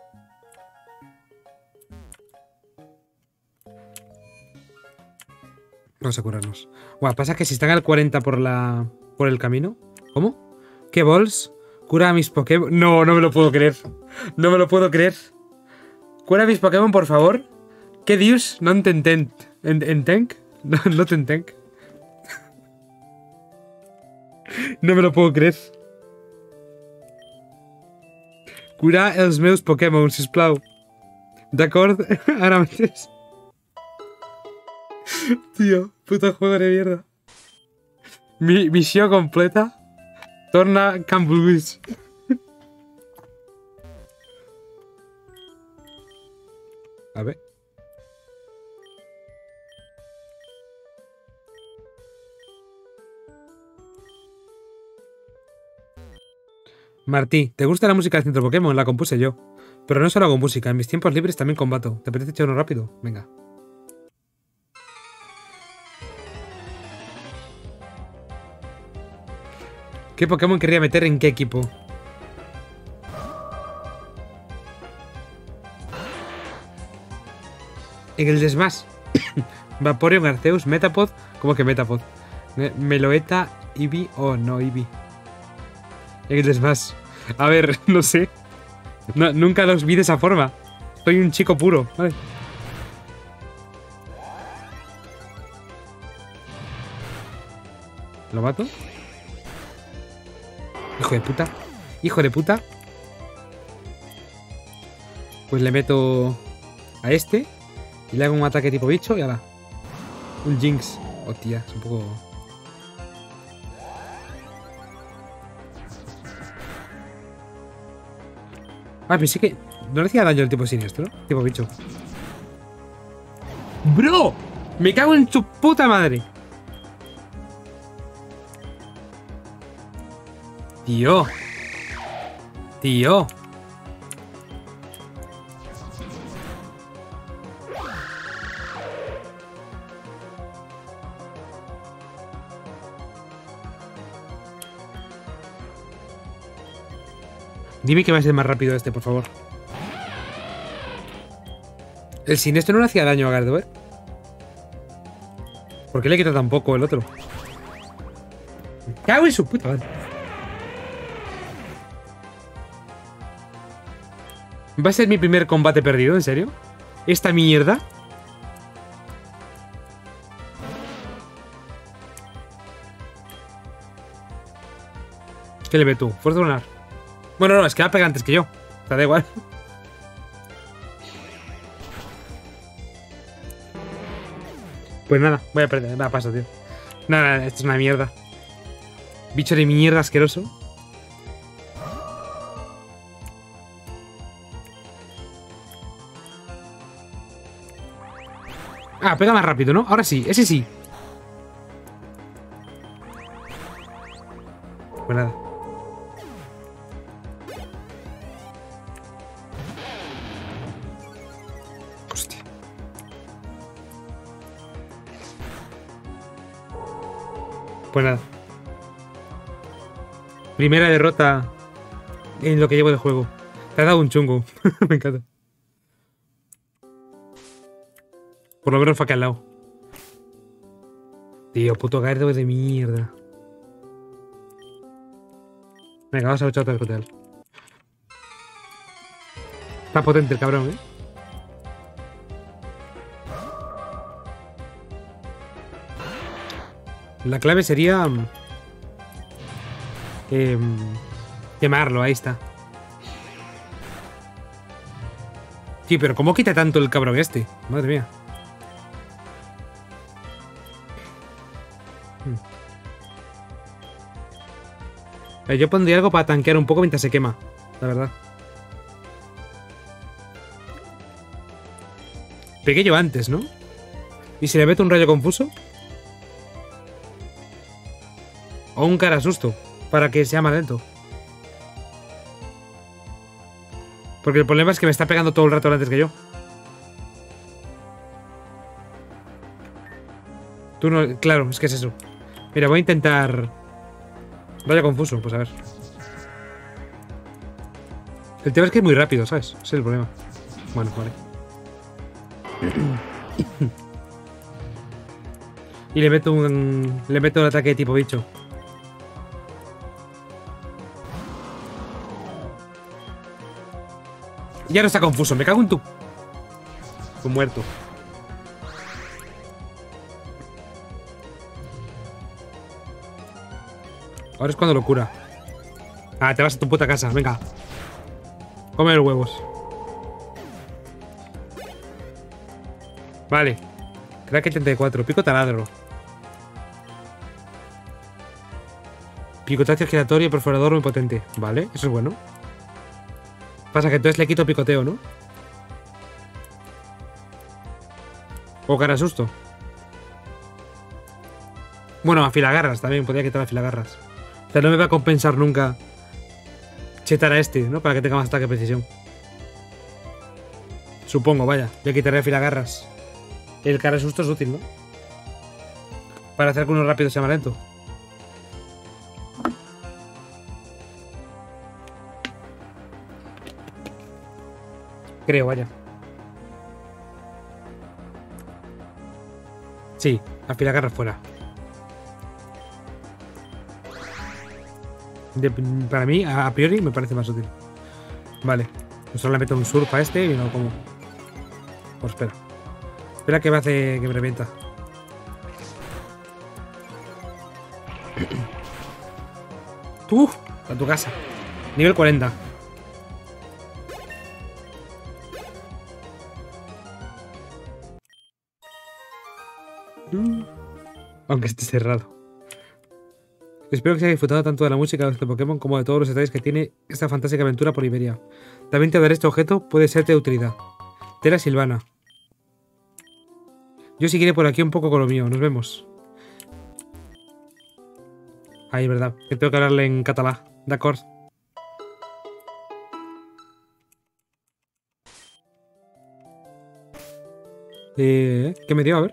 Vamos a curarnos. Buah, pasa que si están al cuarenta por la... por el camino... ¿Cómo? ¿Qué balls? Cura a mis Pokémon... No, no me lo puedo creer. No me lo puedo creer. Cura a mis Pokémon, por favor. ¿Qué dios? No ententent. ¿Entenc? No, no te entenc. No me lo puedo creer. Cura els meus Pokémon, sisplau. D'acord? Ara mateix. Tío, puto juego de mierda. Mi misión completa. Torna Campbell. A ver. Martí, ¿te gusta la música del Centro Pokémon? La compuse yo. Pero no solo hago música, en mis tiempos libres también combato. ¿Te apetece echar uno rápido? Venga. ¿Qué Pokémon querría meter en qué equipo? En el de Smash. Vaporeon, Arceus, Metapod. ¿Cómo que Metapod? Me Meloetta, Eevee. Oh, no, Eevee. En el de Smash. A ver, no sé. No, nunca los vi de esa forma. Soy un chico puro, ¿vale? ¿Lo mato? Hijo de puta. Hijo de puta. Pues le meto a este. Y le hago un ataque tipo bicho y ahora. Un Jinx. Hostia, es un poco... Ah, pensé que... ¿No le hacía daño el tipo siniestro? Tipo bicho. ¡Bro! ¡Me cago en su puta madre! Tío. Tío. Dime que va a ser más rápido este, por favor. El siniestro no le hacía daño a Gardevoir. ¿Por qué le quita tan poco el otro? Me cago en su puta madre. ¿Va a ser mi primer combate perdido? ¿En serio? ¿Esta mierda? ¿Qué le ve tú? Fuerza lunar. Bueno, no, es que va a pegar antes que yo. O sea, da igual. Pues nada, voy a perder. Va, paso, tío. Nada, nada, esto es una mierda. Bicho de mierda asqueroso. Ah, pega más rápido, ¿no? Ahora sí, ese sí. Pues nada. Hostia. Pues nada. Primera derrota en lo que llevo de juego. Te ha dado un chungo. Me encanta. Por lo menos fue aquí al lado. Tío, puto Gardevoir de mierda. Venga, vamos a luchar otra vez contra él. Está potente el cabrón, ¿eh? La clave sería... Eh, quemarlo, ahí está. Sí, pero ¿cómo quita tanto el cabrón este? Madre mía. Hmm. Eh, Yo pondría algo para tanquear un poco mientras se quema, la verdad. Pequeño antes, ¿no? ¿Y si le meto un rayo confuso? O un cara susto, para que sea más lento. Porque el problema es que me está pegando todo el rato antes que yo. Tú no... Claro, es que es eso. Mira, voy a intentar... Vaya confuso, pues a ver. El tema es que es muy rápido, ¿sabes? Ese es el problema. Bueno, vale. Y le meto un... Le meto un ataque de tipo bicho. Ya no está confuso, me cago en tu... Estoy muerto. Ahora es cuando lo cura. Ah, te vas a tu puta casa, venga. Come los huevos. Vale. Crack treinta y cuatro, pico taladro. Picotacio giratorio y perforador muy potente. Vale, eso es bueno. Pasa que entonces le quito picoteo, ¿no? O cara susto. Bueno, afilagarras también, podría quitar afilagarras. O sea, no me va a compensar nunca chetar a este, ¿no? Para que tenga más ataque de precisión. Supongo, vaya. Le quitaré afilagarras. El cara susto es útil, ¿no? Para hacer que uno rápido sea más lento. Creo, vaya. Sí, afilagarras fuera. De, para mí, a, a priori, me parece más útil. Vale. Pues solo le meto un surf a este y no como. Pues espera. Espera que me hace que me revienta. ¡Uf! A tu casa. Nivel cuarenta. Aunque esté cerrado. Espero que se haya disfrutado tanto de la música de este Pokémon como de todos los detalles que tiene esta fantástica aventura por Iberia. También te daré este objeto, puede serte de utilidad. Tela Silvana. Yo seguiré por aquí un poco con lo mío. Nos vemos. Ay, verdad. Que tengo que hablarle en catalán. D'acord. Eh, ¿Qué me dio? A ver.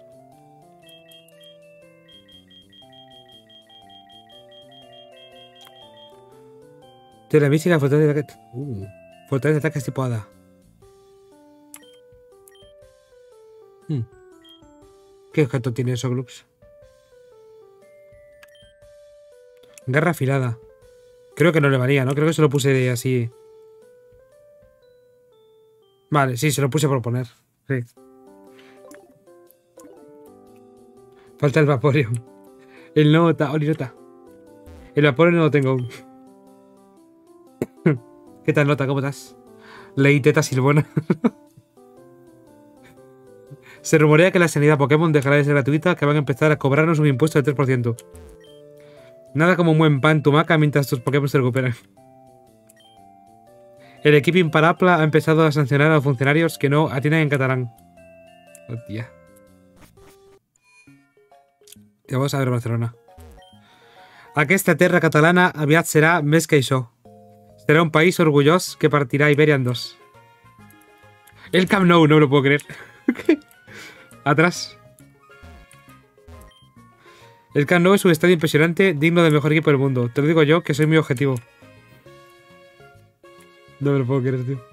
Tela mística, fortaleza de ataque. Uh, fortaleza de ataques tipo hada. Hmm. ¿Qué objeto tiene eso, Gloops? Garra afilada. Creo que no le valía, ¿no? Creo que se lo puse de así. Vale, sí, se lo puse por poner. Sí. Falta el Vaporeon. El Nota, Olinota. El Vaporeon no lo tengo aún. ¿Qué tal, Nota? ¿Cómo estás? Leí teta silbona. Se rumorea que la sanidad Pokémon dejará de ser gratuita, que van a empezar a cobrarnos un impuesto del tres por ciento. Nada como un buen pan en tu maca mientras tus Pokémon se recuperan. El equipo Imparapla ha empezado a sancionar a los funcionarios que no atienden en catalán. Hostia. Y vamos a ver Barcelona. Aquesta terra catalana aviat serà més que això. Será un país orgulloso que partirá Iberia en dos. El Camp Nou, no me lo puedo creer. Atrás. El Camp Nou es un estadio impresionante, digno del mejor equipo del mundo. Te lo digo yo, que soy muy objetivo. No me lo puedo creer, tío.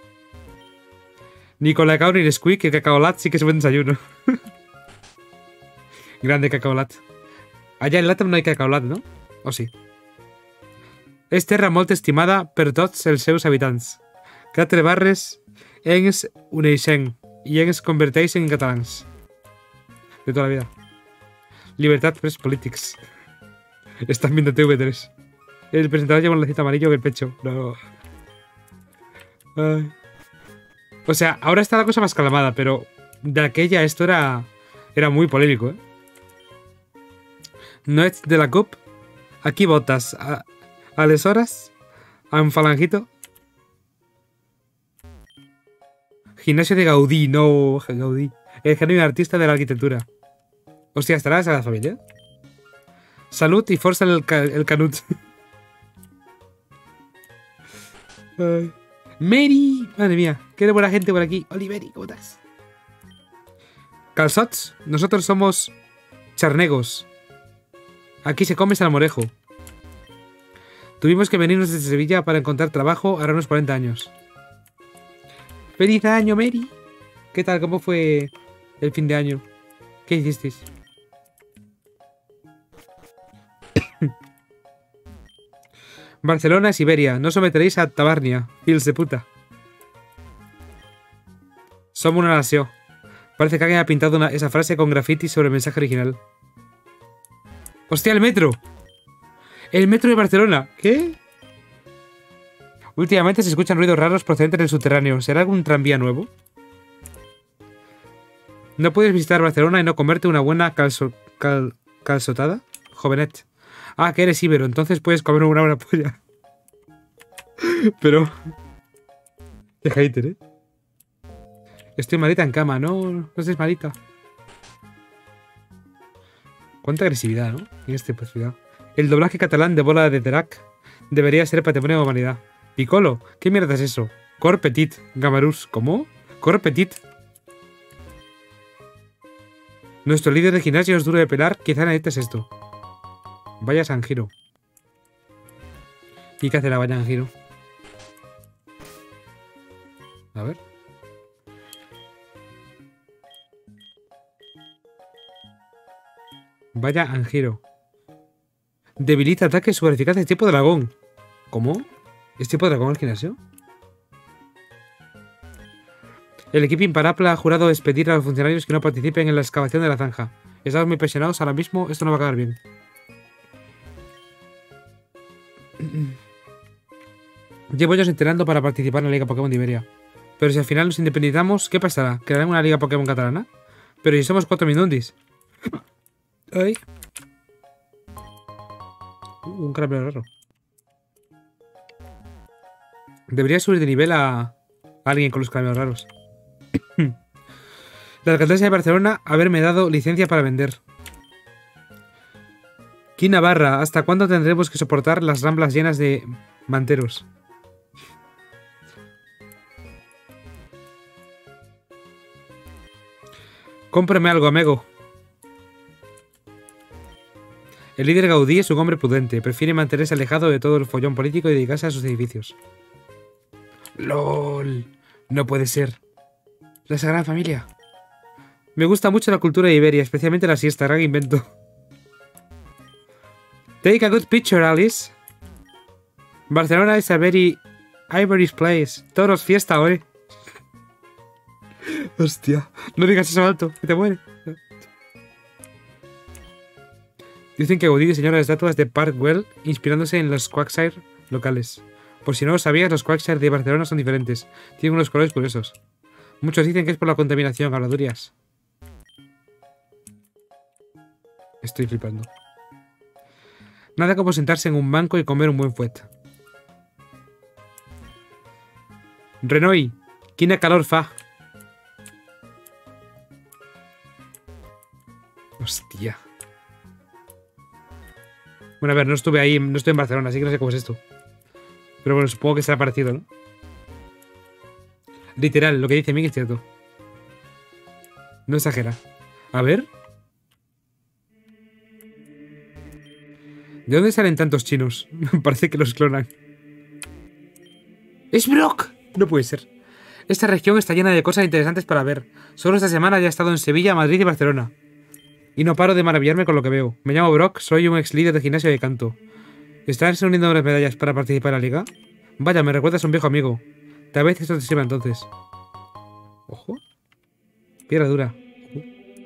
Ni Colacao ni Nesquik, el Cacaolat sí que es buen desayuno. Grande Cacaolat. Allá en Latam no hay Cacaolat, ¿no? ¿O sí? És terra molt estimada per tots els seus habitants. Quatre barres ens uneixen i ens converteixen en catalans. De toda la vida. Libertad Press Politics. Están viendo T V tres. El presentador lleva un lacito amarillo en el pecho. No. Ay. O sea, ahora está la cosa más calmada, pero de aquella esto era, era muy polémico, ¿eh? No es de la C U P. Aquí votas a, a les horas, a un falangito. Gimnasio de Gaudí, no Gaudí. El genio artista de la arquitectura. Hostia, ¿estarás a la familia? Salud y fuerza el, ca el canut. Ay. Mary, madre mía, qué buena gente por aquí. Oliveri, ¿cómo estás? Calzots, nosotros somos charnegos. Aquí se come salmorejo. Tuvimos que venirnos desde Sevilla para encontrar trabajo ahora unos cuarenta años. ¡Feliz año, Mary! ¿Qué tal? ¿Cómo fue el fin de año? ¿Qué hicisteis? Barcelona, Siberia. No someteréis a Tabarnia. Fils de puta. Somos una nación. Parece que alguien ha pintado una, esa frase con graffiti sobre el mensaje original. ¡Hostia, el metro! ¡El metro de Barcelona! ¿Qué? Últimamente se escuchan ruidos raros procedentes del subterráneo. ¿Será algún tranvía nuevo? ¿No puedes visitar Barcelona y no comerte una buena calzo, cal, calzotada? Jovenet. Ah, que eres íbero, entonces puedes comer una buena polla. Pero... Qué hater, ¿eh? Estoy malita en cama, no, no estés malita. Cuánta agresividad, ¿no? En este episodio. El doblaje catalán de Bola de Drac debería ser patrimonio de la humanidad. Piccolo, ¿qué mierda es eso? Cor Petit, Gamarus, ¿cómo? Cor Petit. Nuestro líder de gimnasio es duro de pelar, quizá necesites esto. Vaya San Giro. ¿Y qué hace la Vaya San Giro? A ver. Vaya Anjiro. Debilita ataques super eficaces tipo dragón. ¿Cómo? ¿Es tipo dragón el gimnasio? El equipo Imparapla ha jurado despedir a los funcionarios que no participen en la excavación de la zanja. Estamos muy presionados ahora mismo, esto no va a quedar bien. Llevo años entrenando para participar en la Liga Pokémon de Iberia. Pero si al final nos independizamos, ¿qué pasará? ¿Crearán una Liga Pokémon catalana? Pero si somos cuatro Minundis. Ay. Uh, un caramelo raro. Debería subir de nivel a, a alguien con los caramelos raros. La alcaldesa de Barcelona haberme dado licencia para vender. Aquí Navarra, ¿hasta cuándo tendremos que soportar las ramblas llenas de manteros? Cómprame algo, amigo. El líder Gaudí es un hombre prudente. Prefiere mantenerse alejado de todo el follón político y dedicarse a sus edificios. ¡Lol! No puede ser. La Sagrada Familia. Me gusta mucho la cultura de Iberia, especialmente la siesta. Gran invento. Take a good picture, Alice. Barcelona is a very Ivory's place. Todos fiesta, ¿eh? Hostia. No digas eso alto, que te muere. Dicen que Gaudí diseñó las estatuas de Parkwell inspirándose en los Quagsire locales. Por si no lo sabías, los Quagsire de Barcelona son diferentes. Tienen unos colores curiosos. Muchos dicen que es por la contaminación, habladurías. Estoy flipando. Nada como sentarse en un banco y comer un buen fuet. Renoi, quina calor fa. Hostia. Bueno, a ver, no estuve ahí, no estoy en Barcelona, así que no sé cómo es esto. Pero bueno, supongo que será parecido, ¿no? Literal, lo que dice Miguel es cierto. No exagera. A ver. ¿De dónde salen tantos chinos? Parece que los clonan. ¡Es Brock! No puede ser. Esta región está llena de cosas interesantes para ver. Solo esta semana ya he estado en Sevilla, Madrid y Barcelona. Y no paro de maravillarme con lo que veo. Me llamo Brock, soy un ex líder de gimnasio de canto. ¿Estás reuniendo las medallas para participar en la liga? Vaya, me recuerdas a un viejo amigo. Tal vez esto te sirva entonces. Ojo. Piedra dura. Uh.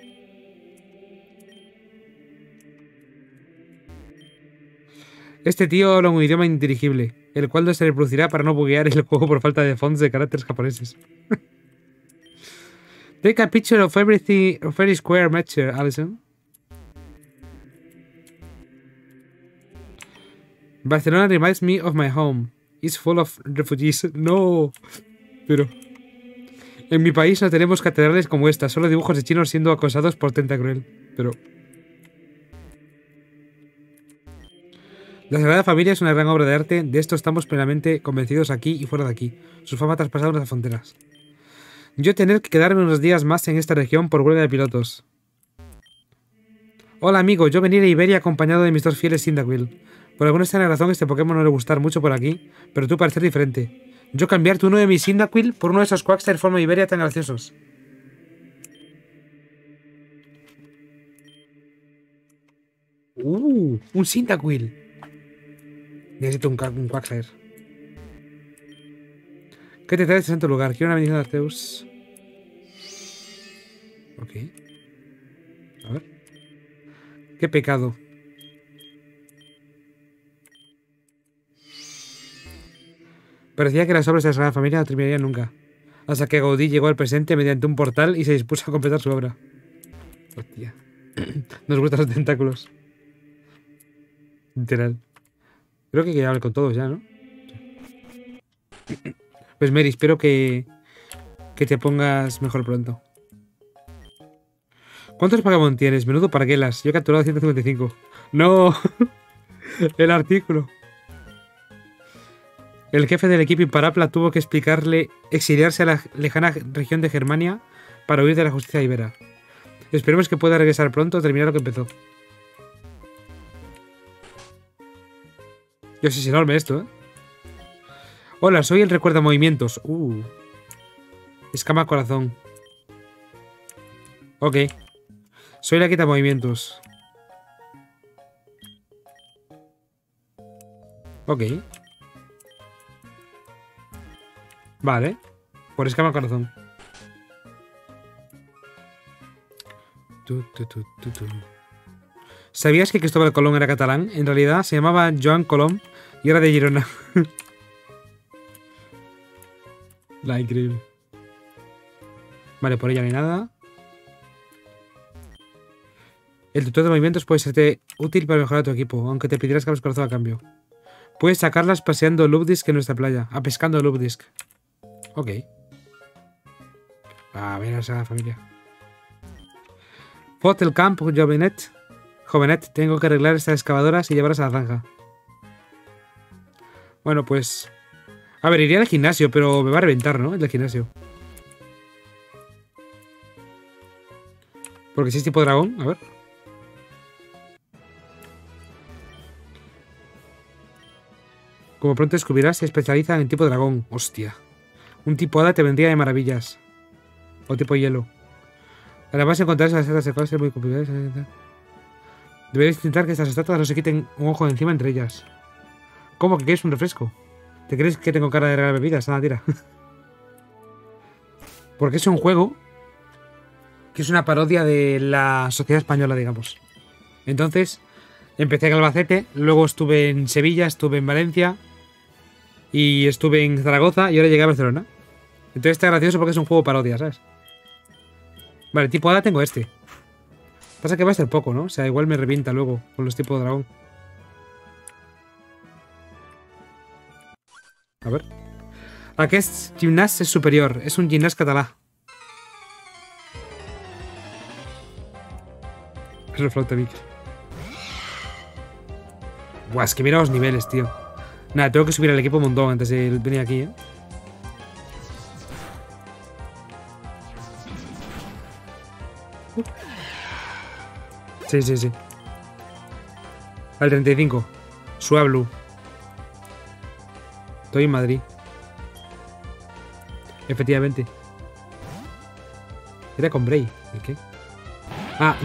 Este tío habla un idioma indirigible, el cual no se reproducirá para no buguear el juego por falta de fonts de caracteres japoneses. Take a picture of everything, of every square measure, Alison. Barcelona reminds me of my home. It's full of refugees. No. Pero... En mi país no tenemos catedrales como esta. Solo dibujos de chinos siendo acosados por Tentacruel. Pero... La Sagrada Familia es una gran obra de arte. De esto estamos plenamente convencidos aquí y fuera de aquí. Su fama ha traspasado las fronteras. Yo tener que quedarme unos días más en esta región por huelga de pilotos. Hola amigo, yo venir a Iberia acompañado de mis dos fieles Cyndaquil. Por alguna extraña razón este Pokémon no le gustar mucho por aquí, pero tú pareces diferente. Yo cambiarte uno de mis Cyndaquil por uno de esos Quagsire forma Iberia tan graciosos. Uh, un Cyndaquil. Necesito un, un Quagsire. ¿Qué te traes de santo lugar? Quiero una bendición de Arceus. Ok. A ver. Qué pecado. Parecía que las obras de la Sagrada Familia no terminarían nunca. Hasta que Gaudí llegó al presente mediante un portal y se dispuso a completar su obra. Hostia. Nos gustan los tentáculos. Literal. Creo que hay que hablar con todos ya, ¿no? Pues Mary, espero que, que te pongas mejor pronto. ¿Cuántos Pokémon tienes? Menudo parguelas. Yo he capturado ciento cincuenta y cinco. ¡No! El artículo. El jefe del equipo Imparapla tuvo que explicarle exiliarse a la lejana región de Germania para huir de la justicia ibera. Esperemos que pueda regresar pronto a terminar lo que empezó. Dios, es enorme esto, ¿eh? Hola, soy el recuerda movimientos. Uh. Escama corazón. Ok. Soy la quita movimientos. Ok. Vale. Por escama corazón. Tu, tu, tu, tu, tu. ¿Sabías que Cristóbal Colón era catalán? En realidad se llamaba Joan Colom y era de Girona. La increíble. Vale, por ella no hay nada. El tutor de movimientos puede serte útil para mejorar tu equipo, aunque te pedirás cables corazón a cambio. Puedes sacarlas paseando Lubdisk en nuestra playa. Ah, pescando Lubdisk. Ok. A ver a esa familia. Hotel Camp, Jovenet. Jovenet, tengo que arreglar estas excavadoras y llevarlas a la zanja. Bueno, pues... A ver, iría al gimnasio, pero me va a reventar, ¿no? El del gimnasio. Porque si es tipo dragón, a ver. Como pronto descubrirás, se especializa en tipo dragón. Hostia. Un tipo hada te vendría de maravillas. O tipo hielo. Además, encontrarás las estatuas de cosas muy complicadas. Deberéis intentar que estas estatuas no se quiten un ojo de encima entre ellas. ¿Cómo que quieres un refresco? ¿Te crees que tengo cara de regalar bebidas? Nada, tira. Porque es un juego que es una parodia de la sociedad española, digamos. Entonces, empecé en Albacete, luego estuve en Sevilla, estuve en Valencia y estuve en Zaragoza y ahora llegué a Barcelona. Entonces está gracioso porque es un juego parodia, ¿sabes? Vale, tipo hada tengo este. Pasa que va a ser poco, ¿no? O sea, igual me revienta luego con los tipos de dragón. A ver. Aquest gimnàs és superior. És un gimnàs català. Es el Flautamic. Buah, es que mira los niveles, tío. Nada, tengo que subir al equipo un montón antes de venir aquí, ¿eh? Sí, sí, sí. Al treinta y cinco. Suablu. Estoy en Madrid. Efectivamente. Era con Bray. ¿El qué? Ah.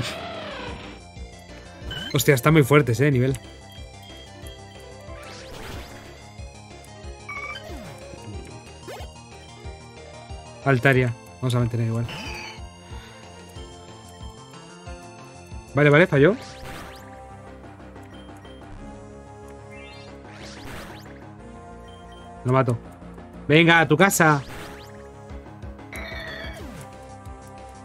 Hostia, están muy fuertes, eh, nivel. Altaria. Vamos a mantener igual. Vale, vale, falló. Lo mato. Venga, a tu casa.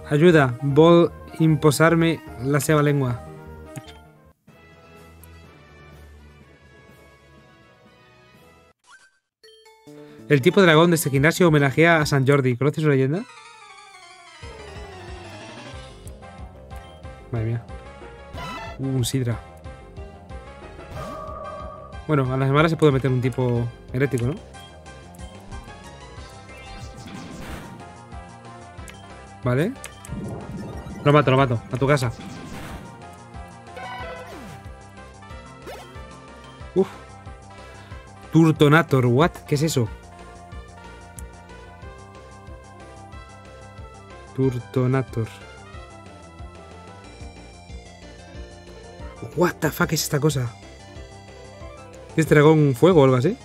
Ayuda, vol imposarme la seva lengua. El tipo dragón de este gimnasio homenajea a San Jordi. ¿Conoces su leyenda? Madre mía. Uh, un sidra. Bueno, a las malas se puede meter un tipo herético, ¿no? Vale. Lo mato, lo mato. A tu casa. Uf. Turtonator, what? ¿Qué es eso? Turtonator. What the fuck es esta cosa? ¿Es dragón fuego o algo así?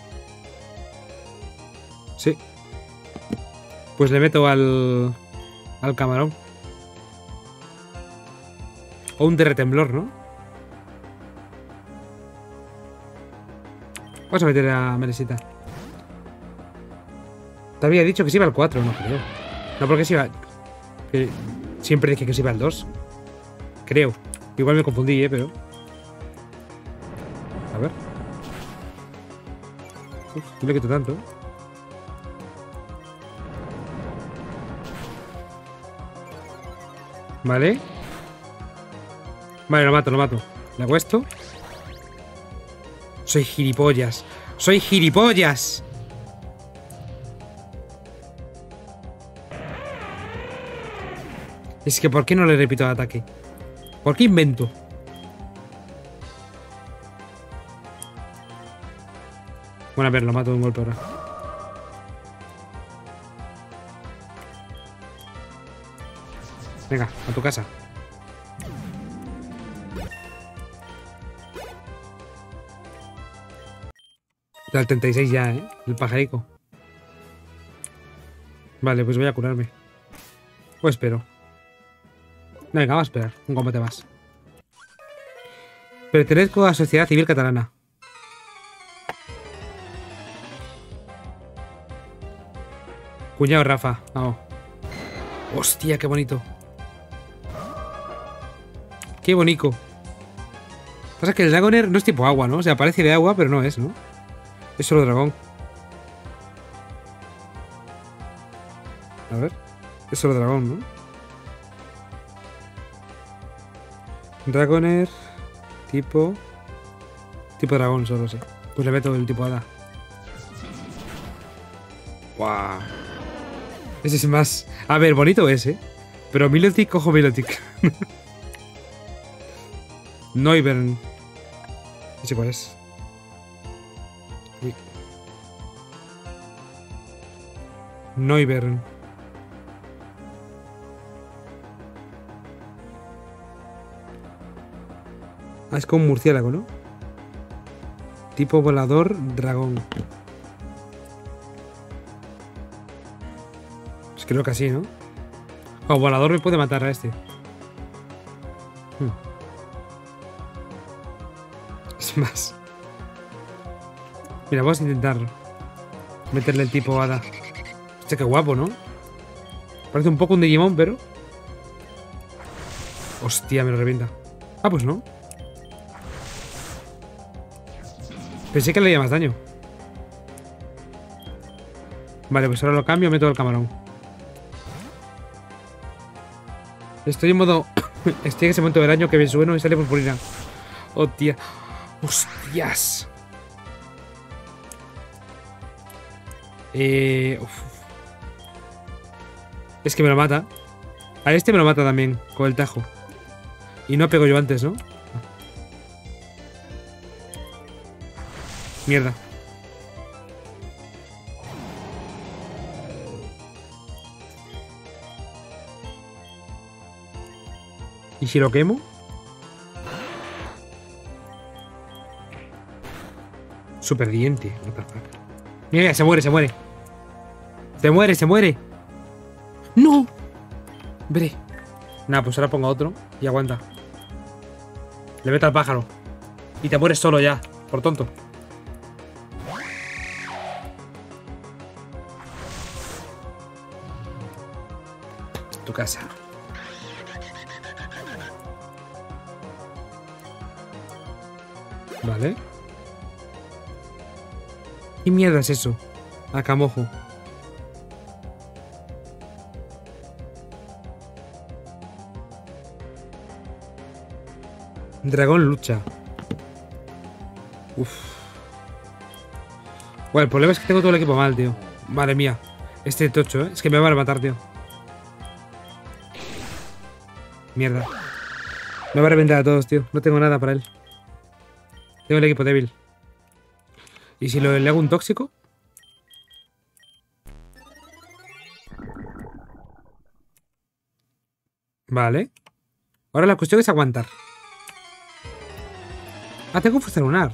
Sí. Pues le meto al... al camarón. O un terretemblor, ¿no? Vamos a meter a Meresita. Te había dicho que se iba al cuatro, no creo. No, porque se iba... Que siempre dije que se iba al dos. Creo. Igual me confundí, ¿eh? Pero... A ver. Uf, no le quito tanto. Vale. Vale, lo mato, lo mato. Le hago esto. Soy gilipollas. Soy gilipollas. Es que ¿por qué no le repito el ataque? ¿Por qué invento? Bueno, a ver, lo mato de un golpe ahora. Venga, a tu casa. Al treinta y seis ya, ¿eh? El pajarico. Vale, pues voy a curarme. O espero. Venga, vamos a esperar. Un combate más. Pertenezco a la Sociedad Civil Catalana. Cuñado Rafa. Vamos. Hostia, qué bonito. Qué bonito. Pasa que el Dragoner no es tipo agua, ¿no? O sea, parece de agua, pero no es, ¿no? Es solo dragón. A ver. Es solo dragón, ¿no? Dragoner. Tipo... Tipo dragón, solo sé. Pues le meto el tipo hada. Guau. Ese es más... A ver, bonito es, ¿eh? Pero Milotic, cojo Milotic. Noivern. No sé cuál es. Uy. Noivern. Ah, es como un murciélago, ¿no? Tipo volador dragón. Pues creo que así, ¿no? O volador me puede matar a este. Hmm. Es más. Mira, vamos a intentar meterle el tipo hada. Hostia, qué guapo, ¿no? Parece un poco un Digimon, pero... Hostia, me lo revienta. Ah, pues no. Pensé que le haría más daño. Vale, pues ahora lo cambio, meto el camarón. Estoy en modo... Estoy en ese momento del año que me sueno y sale purpurina. Oh, tía. Hostias. Eh... Uf. Es que me lo mata. A este me lo mata también, con el tajo. Y no pego yo antes, ¿no? Mierda. ¿Y si lo quemo? Super diente. What the fuck. Mira, se muere, se muere. Se muere, se muere. ¡No! Veré. Nada, pues ahora pongo otro y aguanta. Le meto al pájaro. Y te mueres solo ya, por tonto. Tu casa. Vale. ¿Qué mierda es eso? Acamojo. Dragón lucha. Uf. Bueno, el problema es que tengo todo el equipo mal, tío. Madre mía. Este tocho, ¿eh? Es que me van a matar, tío. Mierda. Me va a reventar a todos, tío. No tengo nada para él. Tengo el equipo débil. ¿Y si lo, le hago un tóxico? Vale. Ahora la cuestión es aguantar. Ah, tengo fuerza lunar.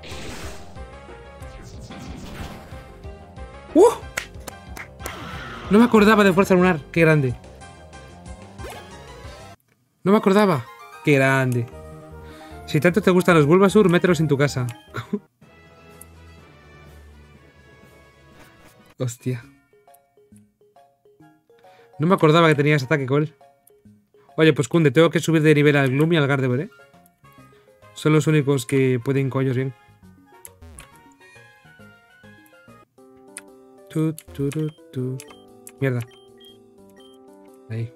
¡Uh! No me acordaba de fuerza lunar. Qué grande. No me acordaba. Qué grande. Si tanto te gustan los Bulbasur, mételos en tu casa. Hostia. No me acordaba que tenías ataque con él. Oye, pues Kunde, tengo que subir de nivel al Gloom y al Gardevoir, ¿eh? Son los únicos que pueden con ellos bien. Tu, tu, tu, tu. Mierda. Ahí.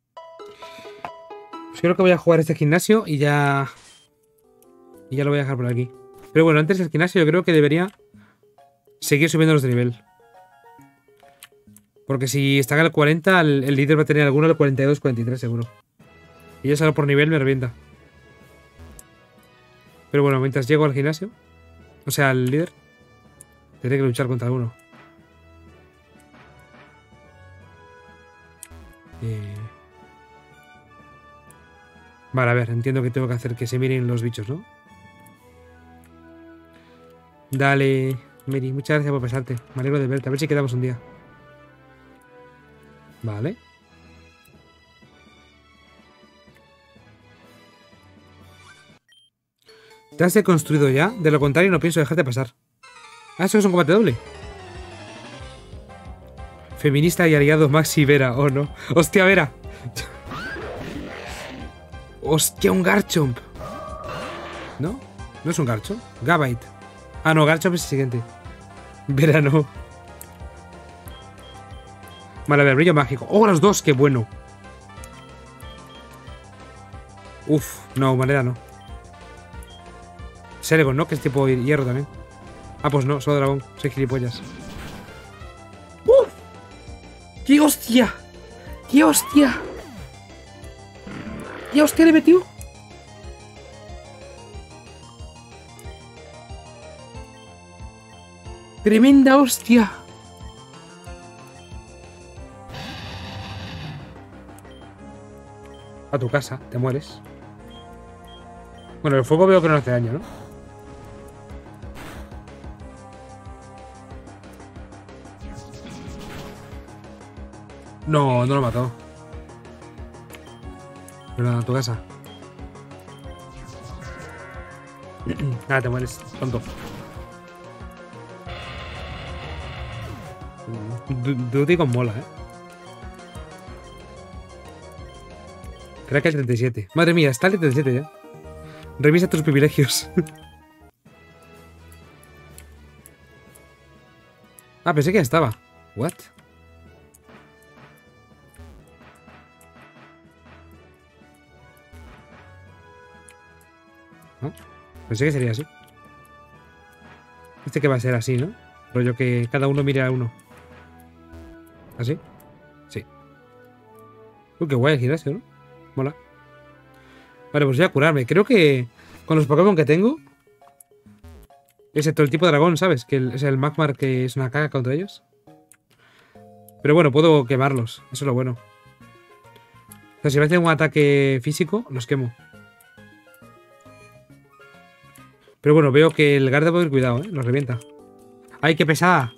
Pues creo que voy a jugar este gimnasio y ya... Y ya lo voy a dejar por aquí. Pero bueno, antes del gimnasio yo creo que debería seguir subiéndolos de nivel. Porque si están al cuarenta, el, el líder va a tener alguno al cuarenta y dos, cuarenta y tres seguro. Y ya solo por nivel me revienta. Pero bueno, mientras llego al gimnasio, o sea, al líder, tendré que luchar contra alguno. Eh... Vale, a ver, entiendo que tengo que hacer que se miren los bichos, ¿no? Dale, Mary, muchas gracias por pasarte. Me alegro de verte, a ver si quedamos un día. Vale. Te has deconstruido ya, de lo contrario no pienso dejarte pasar. Ah, eso es un combate doble. Feminista y aliado Maxi Vera, oh no. Hostia, Vera. Hostia, un Garchomp. ¿No? ¿No es un Garchomp? Gabite. Ah, no, Garchomp es el siguiente. Vera no. Vale, a ver, brillo mágico. ¡Oh, los dos! ¡Qué bueno! Uf, no, manera no. Celegon, ¿no? Que es tipo hierro también. Ah, pues no, solo dragón. Soy gilipollas. ¡Uf! ¡Qué hostia! ¡Qué hostia! ¡Qué hostia le metió! ¡Tremenda hostia! A tu casa, te mueres. Bueno, el fuego veo que no hace daño, ¿no? No, no lo mató. Pero nada, a tu casa. Nada, te mueres, tonto. Duty con mola, ¿eh? Creo que el treinta y siete. Madre mía, está el treinta y siete ya. Revisa tus privilegios. Ah, pensé que ya estaba. What? ¿No? Pensé que sería así. Este que va a ser así, ¿no? Rollo que cada uno mire a uno. ¿Así? Sí. Uy, qué guay el gimnasio, ¿no? Mola. Vale, pues voy a curarme. Creo que con los Pokémon que tengo, excepto el tipo dragón, ¿sabes? Que el, es el Magmar que es una caga contra ellos. Pero bueno, puedo quemarlos. Eso es lo bueno. O sea, si me hacen un ataque físico, los quemo. Pero bueno, veo que el Gardevoir, cuidado, ¿eh? Los revienta. ¡Ay, qué pesada!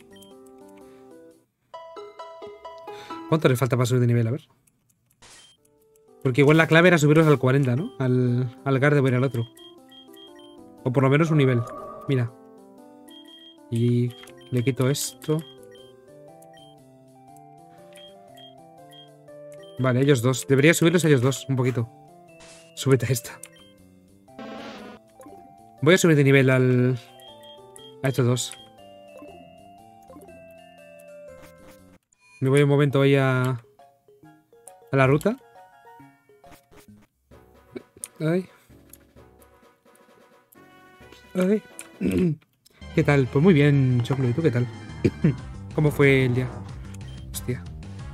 ¿Cuánto le falta para subir de nivel? A ver. Porque igual la clave era subirlos al cuarenta, ¿no? Al, al Gardevoir y al otro. O por lo menos un nivel. Mira. Y le quito esto. Vale, ellos dos. Debería subirlos a ellos dos un poquito. Súbete a esta. Voy a subir de nivel al... a estos dos. Me voy un momento ahí a... a la ruta. Ay. Ay. ¿Qué tal? Pues muy bien, Choclo. ¿Y tú qué tal? ¿Cómo fue el día? Hostia.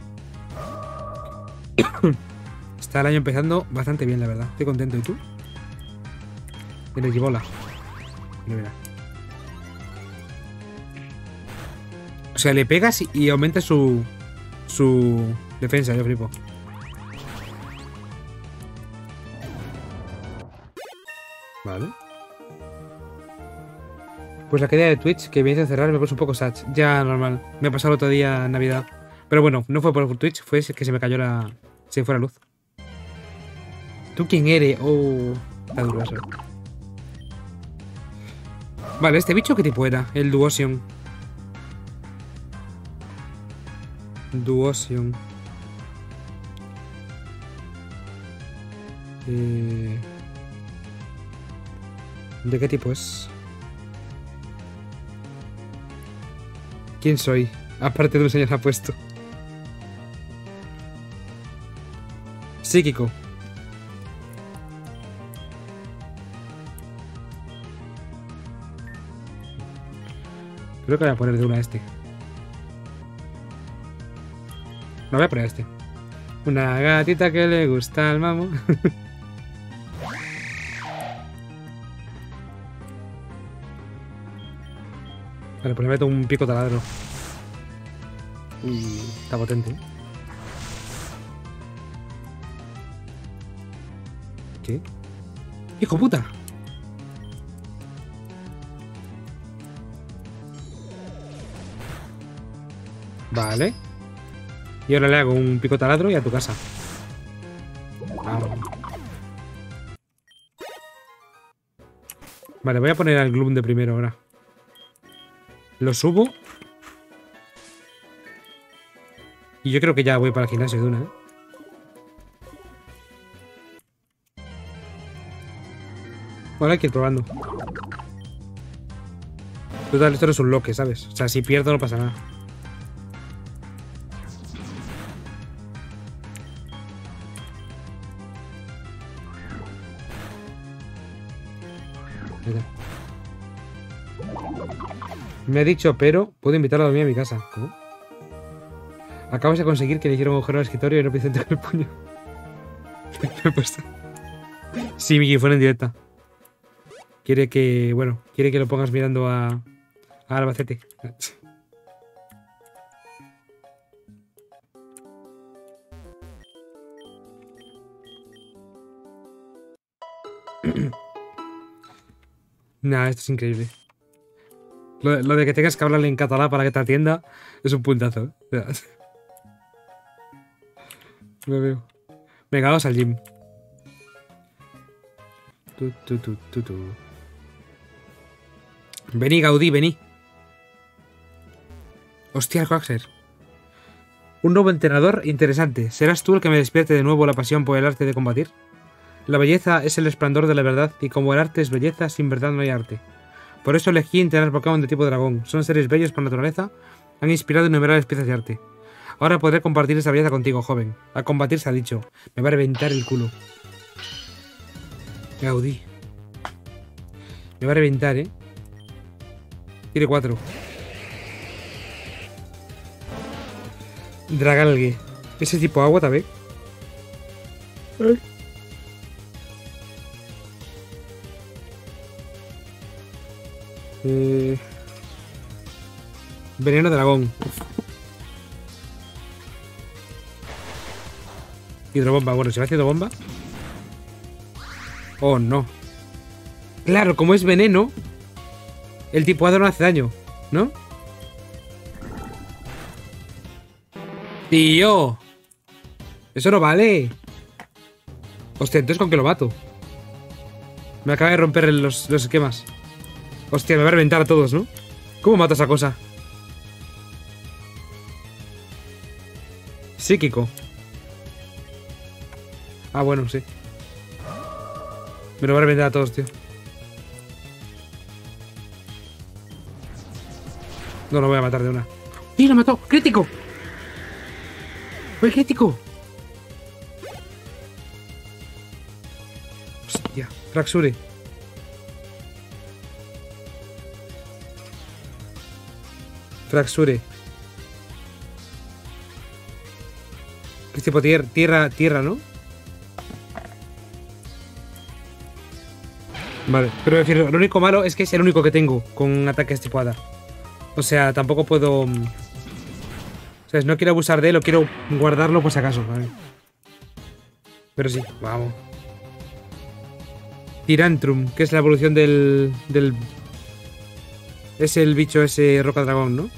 Está el año empezando bastante bien, la verdad. Estoy contento. ¿Y tú? Energibola. Mira, mira. O sea, le pegas y, y aumenta su... su defensa, yo flipo. Vale. Pues la caída de Twitch que vienes a cerrar me puso un poco sad. Ya normal. Me ha pasado el otro día en Navidad. Pero bueno, no fue por Twitch, fue que se me cayó la... se fue la luz. ¿Tú quién eres? Oh, está duro eso. Vale, ¿este bicho qué tipo era? El Duosion. Duosion. Eh... ¿De qué tipo es? ¿Quién soy? Aparte de un señor apuesto. Psíquico. Creo que voy a poner de una a este. No voy a poner a este. Una gatita que le gusta al mamo. Vale, pues le meto un pico taladro. Uy, está potente. ¿Qué? ¡Hijo puta! Vale. Y ahora le hago un pico taladro y a tu casa. Vamos. Vale, voy a poner al Gloom de primero ahora. Lo subo. Y yo creo que ya voy para el gimnasio de una, ¿eh? Ahora hay que ir probando. Total, esto no es un loque, ¿sabes? O sea, si pierdo no pasa nada. Me ha dicho, pero puedo invitarlo a dormir a mi casa. ¿Cómo? Acabas de conseguir que le hiciera un agujero al escritorio y no empiece a el puño. Me he puesto. Sí, Miki, fuera en directa. Quiere que, bueno, quiere que lo pongas mirando a, a Albacete. Nah, esto es increíble. Lo, lo de que tengas que hablarle en catalán para que te atienda es un puntazo, ¿eh? Me veo. Venga, vamos al gym. Tu, tu, tu, tu, tu. Vení, Gaudí, vení. Hostia, el Quaxer. Un nuevo entrenador interesante. ¿Serás tú el que me despierte de nuevo la pasión por el arte de combatir? La belleza es el esplendor de la verdad, y como el arte es belleza, sin verdad no hay arte. Por eso elegí entrenar Pokémon de tipo dragón. Son seres bellos por naturaleza, han inspirado innumerables piezas de arte. Ahora podré compartir esa belleza contigo, joven. A combatir se ha dicho. Me va a reventar el culo. Gaudí. Me va a reventar, ¿eh? Tiene cuatro. Dragalgue. Ese tipo de agua también. Ay. Eh... Veneno dragón. Hidrobomba. Bueno, ¿se va haciendo bomba? Oh, no. Claro, como es veneno, el tipo Hada no hace daño, ¿no? ¡Tío! Eso no vale. Hostia, entonces ¿con qué lo mato? Me acaba de romper los, los esquemas. Hostia, me va a reventar a todos, ¿no? ¿Cómo mato esa cosa? Psíquico. Ah, bueno, sí. Me lo va a reventar a todos, tío. No lo voy a matar de una. ¡Sí, lo mató! ¡Crítico! ¡Fue crítico! Hostia, Fraxure. Fraxure. Es tipo tierra, tierra, tierra, ¿no? Vale, pero decir, lo único malo es que es el único que tengo con ataques tipo hada. O sea, tampoco puedo... O sea, no quiero abusar de él o quiero guardarlo por si acaso, ¿vale? Pero sí, vamos. Tyrantrum, que es la evolución del... del... Es el bicho ese roca dragón, ¿no?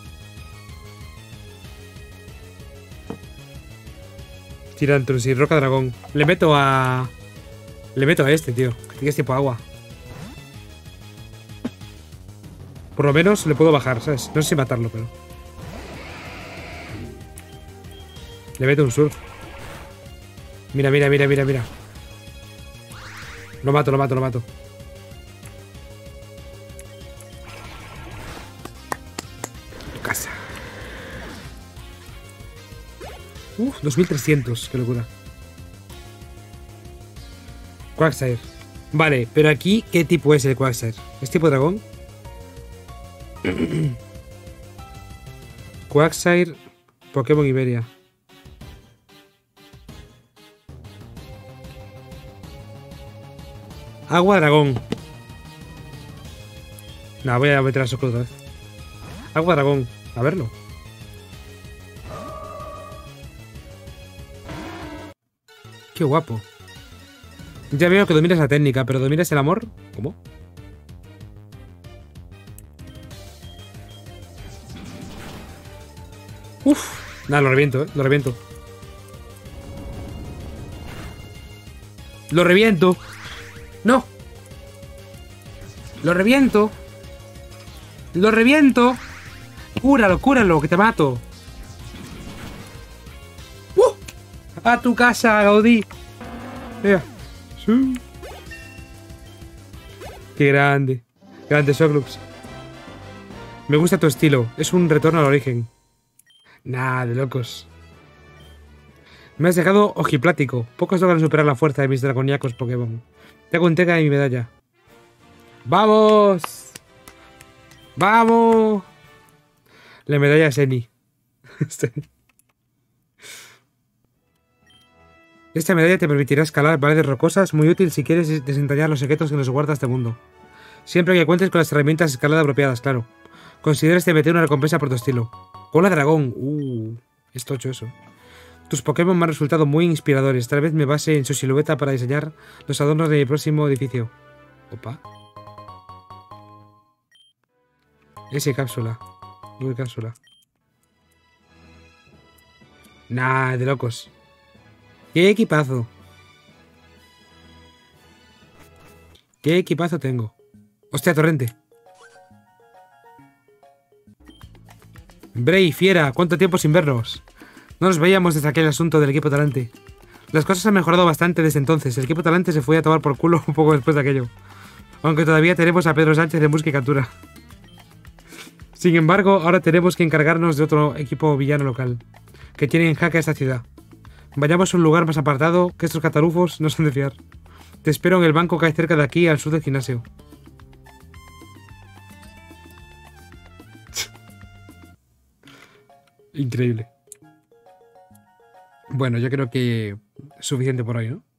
Tyrantrum, sí, roca dragón. Le meto a... Le meto a este, tío. Que es tipo agua. Por lo menos le puedo bajar, ¿sabes? No sé si matarlo, pero... Le meto un surf. Mira, mira, mira, mira, mira. Lo mato, lo mato, lo mato. Tu casa. Uf, dos mil trescientos. Qué locura. Quagsire. Vale, pero aquí, ¿qué tipo es el Quagsire? ¿Es tipo dragón? Quagsire, Pokémon Iberia. Agua dragón. No, voy a meter a su otra vez. Agua dragón. A verlo. Qué guapo. Ya veo que dominas la técnica, pero ¿dominas el amor? ¿Cómo? Uf. Nada, lo reviento, eh. Lo reviento. Lo reviento. No. Lo reviento. Lo reviento. Cúralo, cúralo, que te mato. ¡Uh! A tu casa, Gaudí. Mira. Sí. Qué grande. Grande, Soclux. Me gusta tu estilo. Es un retorno al origen. Nah, de locos. Me has dejado ojiplático. Pocos logran superar la fuerza de mis dragoníacos Pokémon. Te hago entrega de mi medalla. ¡Vamos! ¡Vamos! La medalla es Eni. Esta medalla te permitirá escalar paredes rocosas, muy útil si quieres desentrañar los secretos que nos guarda este mundo. Siempre que cuentes con las herramientas de escalada apropiadas, claro. Considera este meter una recompensa por tu estilo. Cola dragón. Uh, es tocho eso. Tus Pokémon me han resultado muy inspiradores. Tal vez me base en su silueta para diseñar los adornos de mi próximo edificio. Opa. Ese cápsula. Uy, cápsula. Nah, de locos. ¡Qué equipazo! ¿Qué equipazo tengo? ¡Hostia, torrente! Bray, fiera, ¿cuánto tiempo sin vernos? No nos veíamos desde aquel asunto del equipo Talante. Las cosas han mejorado bastante desde entonces. El equipo Talante se fue a tomar por culo un poco después de aquello. Aunque todavía tenemos a Pedro Sánchez de busca y captura. Sin embargo, ahora tenemos que encargarnos de otro equipo villano local, que tiene en jaque a esta ciudad. Vayamos a un lugar más apartado, que estos catarufos no son de fiar. Te espero en el banco que hay cerca de aquí, al sur del gimnasio. Increíble. Bueno, yo creo que es suficiente por hoy, ¿no?